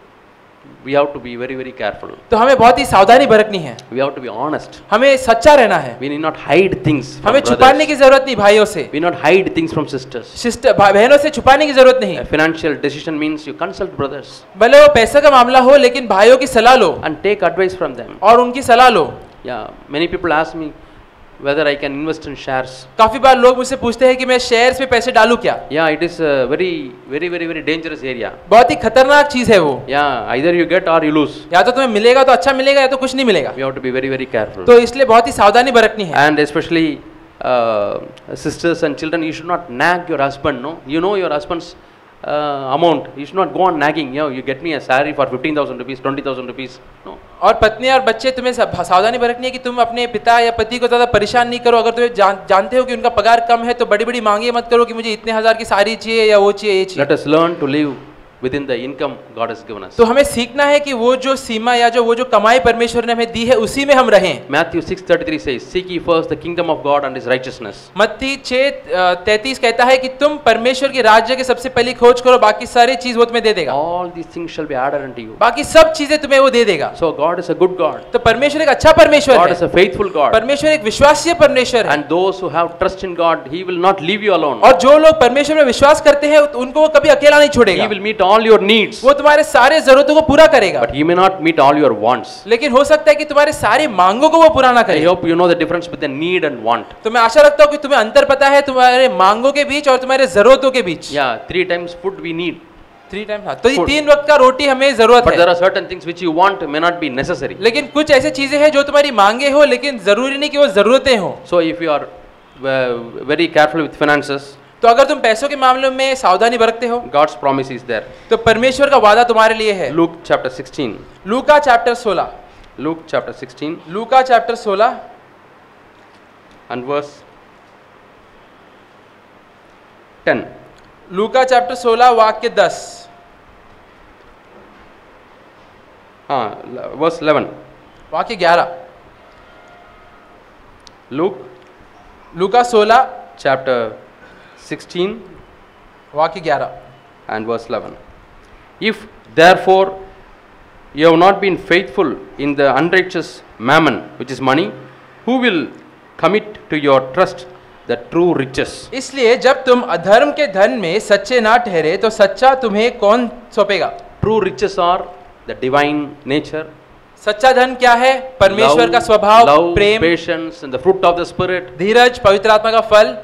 we have to be very very careful. तो हमें बहुत ही सावधानी बरतनी है, We have to be honest. हमें सच्चा रहना है। We need not hide things from हमें छुपाने brothers. की जरूरत नहीं भाइयों से, We not hide things from sisters. Sister भा- बहनों से छुपाने की जरूरत नहीं। A financial decision means you consult brothers भले वो पैसा का मामला हो लेकिन भाइयों की सलाह लो and take advice from them. और उनकी सलाह लो। Yeah, many people ask me whether I can invest in shares. काफी बार लोग मुझसे पूछते हैं कि मैं शेयर्स में पैसे डालूं क्या। Yeah, it is a very very very very dangerous area. बहुत ही खतरनाक चीज है वो, Yeah, either you get or you lose. या तो तुम्हें मिलेगा तो अच्छा मिलेगा या तो कुछ नहीं मिलेगा। We have to be very very careful. तो इसलिए बहुत ही सावधानी बरतनी है। And especially uh, sisters and children, you should not nag your husband. No, you know your husband's uh, amount. You should not go on nagging. You know, you get me a salary for fifteen thousand rupees, twenty thousand rupees. No. और पत्नी और बच्चे तुम्हें सब- सावधानी बरतनी है कि तुम अपने पिता या पति को ज्यादा परेशान नहीं करो। अगर तुम्हें जान, जानते हो कि उनका पगार कम है तो बड़ी बड़ी मांगे मत करो कि मुझे इतने हजार की साड़ी चाहिए या वो चाहिए ये चाहिए। Let us learn to live within the income God has given us. तो हमें सीखना है कि वो जो सीमा या जो वो जो कमाई परमेश्वर ने हमें दी है उसी में हम रहें। Matthew six thirty-three says, "Seek ye first the kingdom of God and His righteousness." मत्ती छः तैतीस कहता है कि तुम परमेश्वर के राज्य के सबसे पहली खोज करो, बाकी सारी चीज वो तुम्हें दे देगा। All these things shall be added unto you. बाकी सब चीजें तुम्हें वो दे देगा। So God is a good God. तो परमेश्वर एक अच्छा परमेश्वर God is है, a faithful God. परमेश्वर एक विश्वासीय परमेश्वर है। And those who have trust in God, He will not leave you alone. और जो लोग परमेश्वर में विश्वास करते हैं उनको वो कभी अकेला नहीं He छोड़ेगा। will meet all your needs, वो तुम्हारे सारे जरूरतों को पूरा करेगा, but He may not meet all your wants. लेकिन हो सकता है कि तुम्हारे सारी मांगों को वो पूरा ना I करे। hope you know the difference between need and want. तो मैं आशा रखता हूँ कि तुम्हें अंतर पता है तुम्हारे मांगों के बीच और तुम्हारे जरूरतों के बीच। Yeah, three times food we need, three time हाँ, तो ये Food. तीन वक्त का रोटी हमें जरूरत but there है, are certain things which you want may not be necessary. लेकिन कुछ ऐसी चीजें हैं जो तुम्हारी मांगे हो लेकिन जरूरी नहीं कि वो जरूरतें हो। So if you are uh, very careful with finances, तो अगर तुम पैसों के मामले में सावधानी बरतते हो God's promise is there. तो परमेश्वर का वादा तुम्हारे लिए है। Luke chapter sixteen. लूका चैप्टर सोलह, Luke chapter sixteen लूका चैप्टर सोलह and verse ten. लूका चैप्टर सोलह वाक्य दस, Ah, l- verse eleven. वाक्य ग्यारह। Luke लूका सोलह chapter sixteen वाक्य ग्यारह। and verse eleven. If therefore you have not been faithful in the unrighteous mammon, which is money, who will commit to your trust the true riches? इसलिए जब तुम अधर्म के धन में सच्चे ना ठहरे तो सच्चा तुम्हें कौन सौंपेगा? True riches are the divine nature, सच्चा धन क्या है? परमेश्वर का स्वभाव, love, Prem, patience, and the fruit of the spirit. धीरज, पवित्र आत्मा का फल,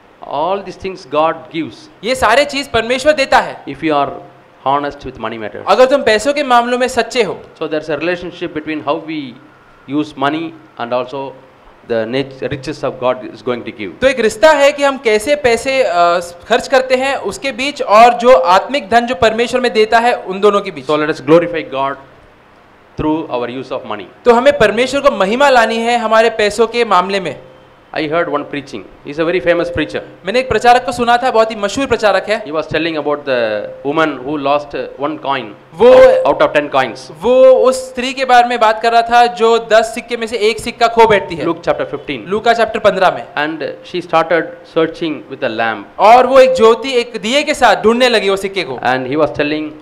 All these things God gives ये सारे चीज परमेश्वर देता है if you are honest with money matters. अगर तुम पैसों के मामलों में सच्चे हो। So there's a relationship between how we use money and also the nature, riches of God is going to give. तो एक रिश्ता है कि हम कैसे पैसे अ, खर्च करते हैं उसके बीच और जो आत्मिक धन जो परमेश्वर में देता है उन दोनों के बीच। So let us glorify God through our use of money. तो हमें परमेश्वर को महिमा लानी है हमारे पैसों के मामले में। I heard one preaching. He's a very famous preacher. मैंने एक प्रचारक को सुना था, बहुत ही मशहूर प्रचारक है। He was telling about the woman who lost uh, one coin वो out, out of ten coins. वो उस स्त्री के बारे में बात कर रहा था जो दस सिक्के में से एक सिक्का खो बैठती है। Luke chapter fifteen. लूका चैप्टर पंद्रह में। And uh, she started searching with a lamp. और वो एक ज्योति, एक दिए के साथ ढूंढने लगी वो सिक्के को। And he was telling,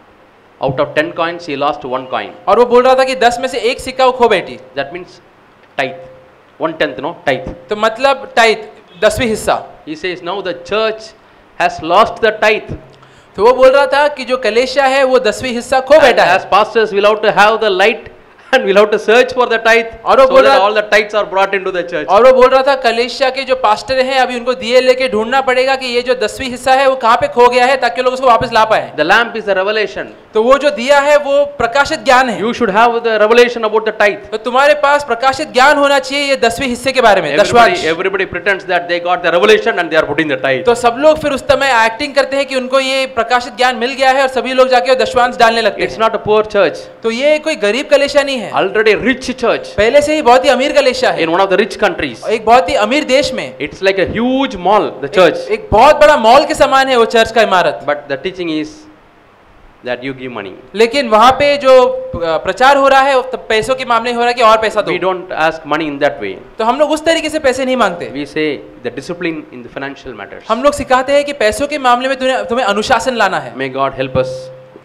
out of ten coins, he lost one coin. और वो बोल रहा था कि दस में से एक सिक्का वो खो बैठी। That means tithe. One tenth, no? Tithe. तो मतलब टाइथ, दसवीं हिस्सा। He says now the church has lost the tithe. तो वो बोल रहा था कि जो कलेशा है वो दसवीं हिस्सा खो And बैठा है। as pastors, we'll have to have the light and we'll have to search for the tithe और वो so बोल that रहा- all the tithes are brought into the church. और वो बोल रहा था कलेशा के जो पास्टर हैं अभी उनको दिए लेके ढूंढना पड़ेगा कि ये जो दसवीं हिस्सा है वो कहाँ पे खो गया है ताकि लोग उसको वापस ला पाए। The lamp is the revelation. तो वो जो दिया है वो प्रकाशित ज्ञान है। You should have the revelation about the tithe. तो तुम्हारे पास प्रकाशित ज्ञान होना चाहिए ये दसवीं हिस्से के बारे में, Everybody, दशवांश। everybody pretends that they got the revelation and they are putting the tithe. तो सब लोग फिर उस समय एक्टिंग करते हैं कि उनको ये प्रकाशित ज्ञान मिल गया है और सभी लोग जाके दशवांश डालने लगते It's हैं। not a poor church. तो ये कोई गरीब कलेशा नहीं है, Already rich church पहले से ही बहुत ही अमीर कलेशा है, in one of the rich countries. एक बहुत ही अमीर देश में। It's like a huge mall, the church. एक, एक बहुत बड़ा मॉल के समान है वो चर्च का इमारत। But the teaching is that you give money. लेकिन वहाँ पे जो अ, प्रचार हो रहा है वो तो पैसों के मामले में हो रहा है कि और पैसा दो। We don't ask money in that way. तो हम लोग उस तरीके से पैसे नहीं मांगते। We say the discipline in the financial matters. हम लोग सिखाते हैं कि पैसों के मामले में तुम्हें तुम्हें अनुशासन लाना है। May God help us,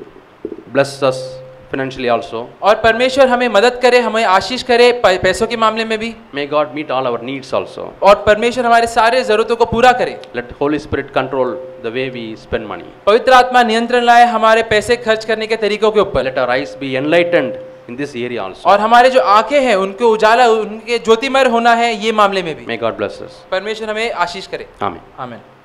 bless us financially also. और परमेश्वर हमें मदद करे, हमें आशीष करे पै- पैसों के मामले में भी। May God meet all our needs also. और परमेश्वर हमारे सारे जरूरतों को पूरा करे। Let Holy Spirit control the way we spend money. पवित्र आत्मा नियंत्रण लाए हमारे पैसे खर्च करने के तरीकों के ऊपर। Let our eyes be enlightened in this area also. और हमारे जो आंखें हैं उनको उजाला, उनके ज्योतिमय होना है ये मामले में भी। May God bless us. परमेश्वर हमें आशीष करे। Amen. आमीन।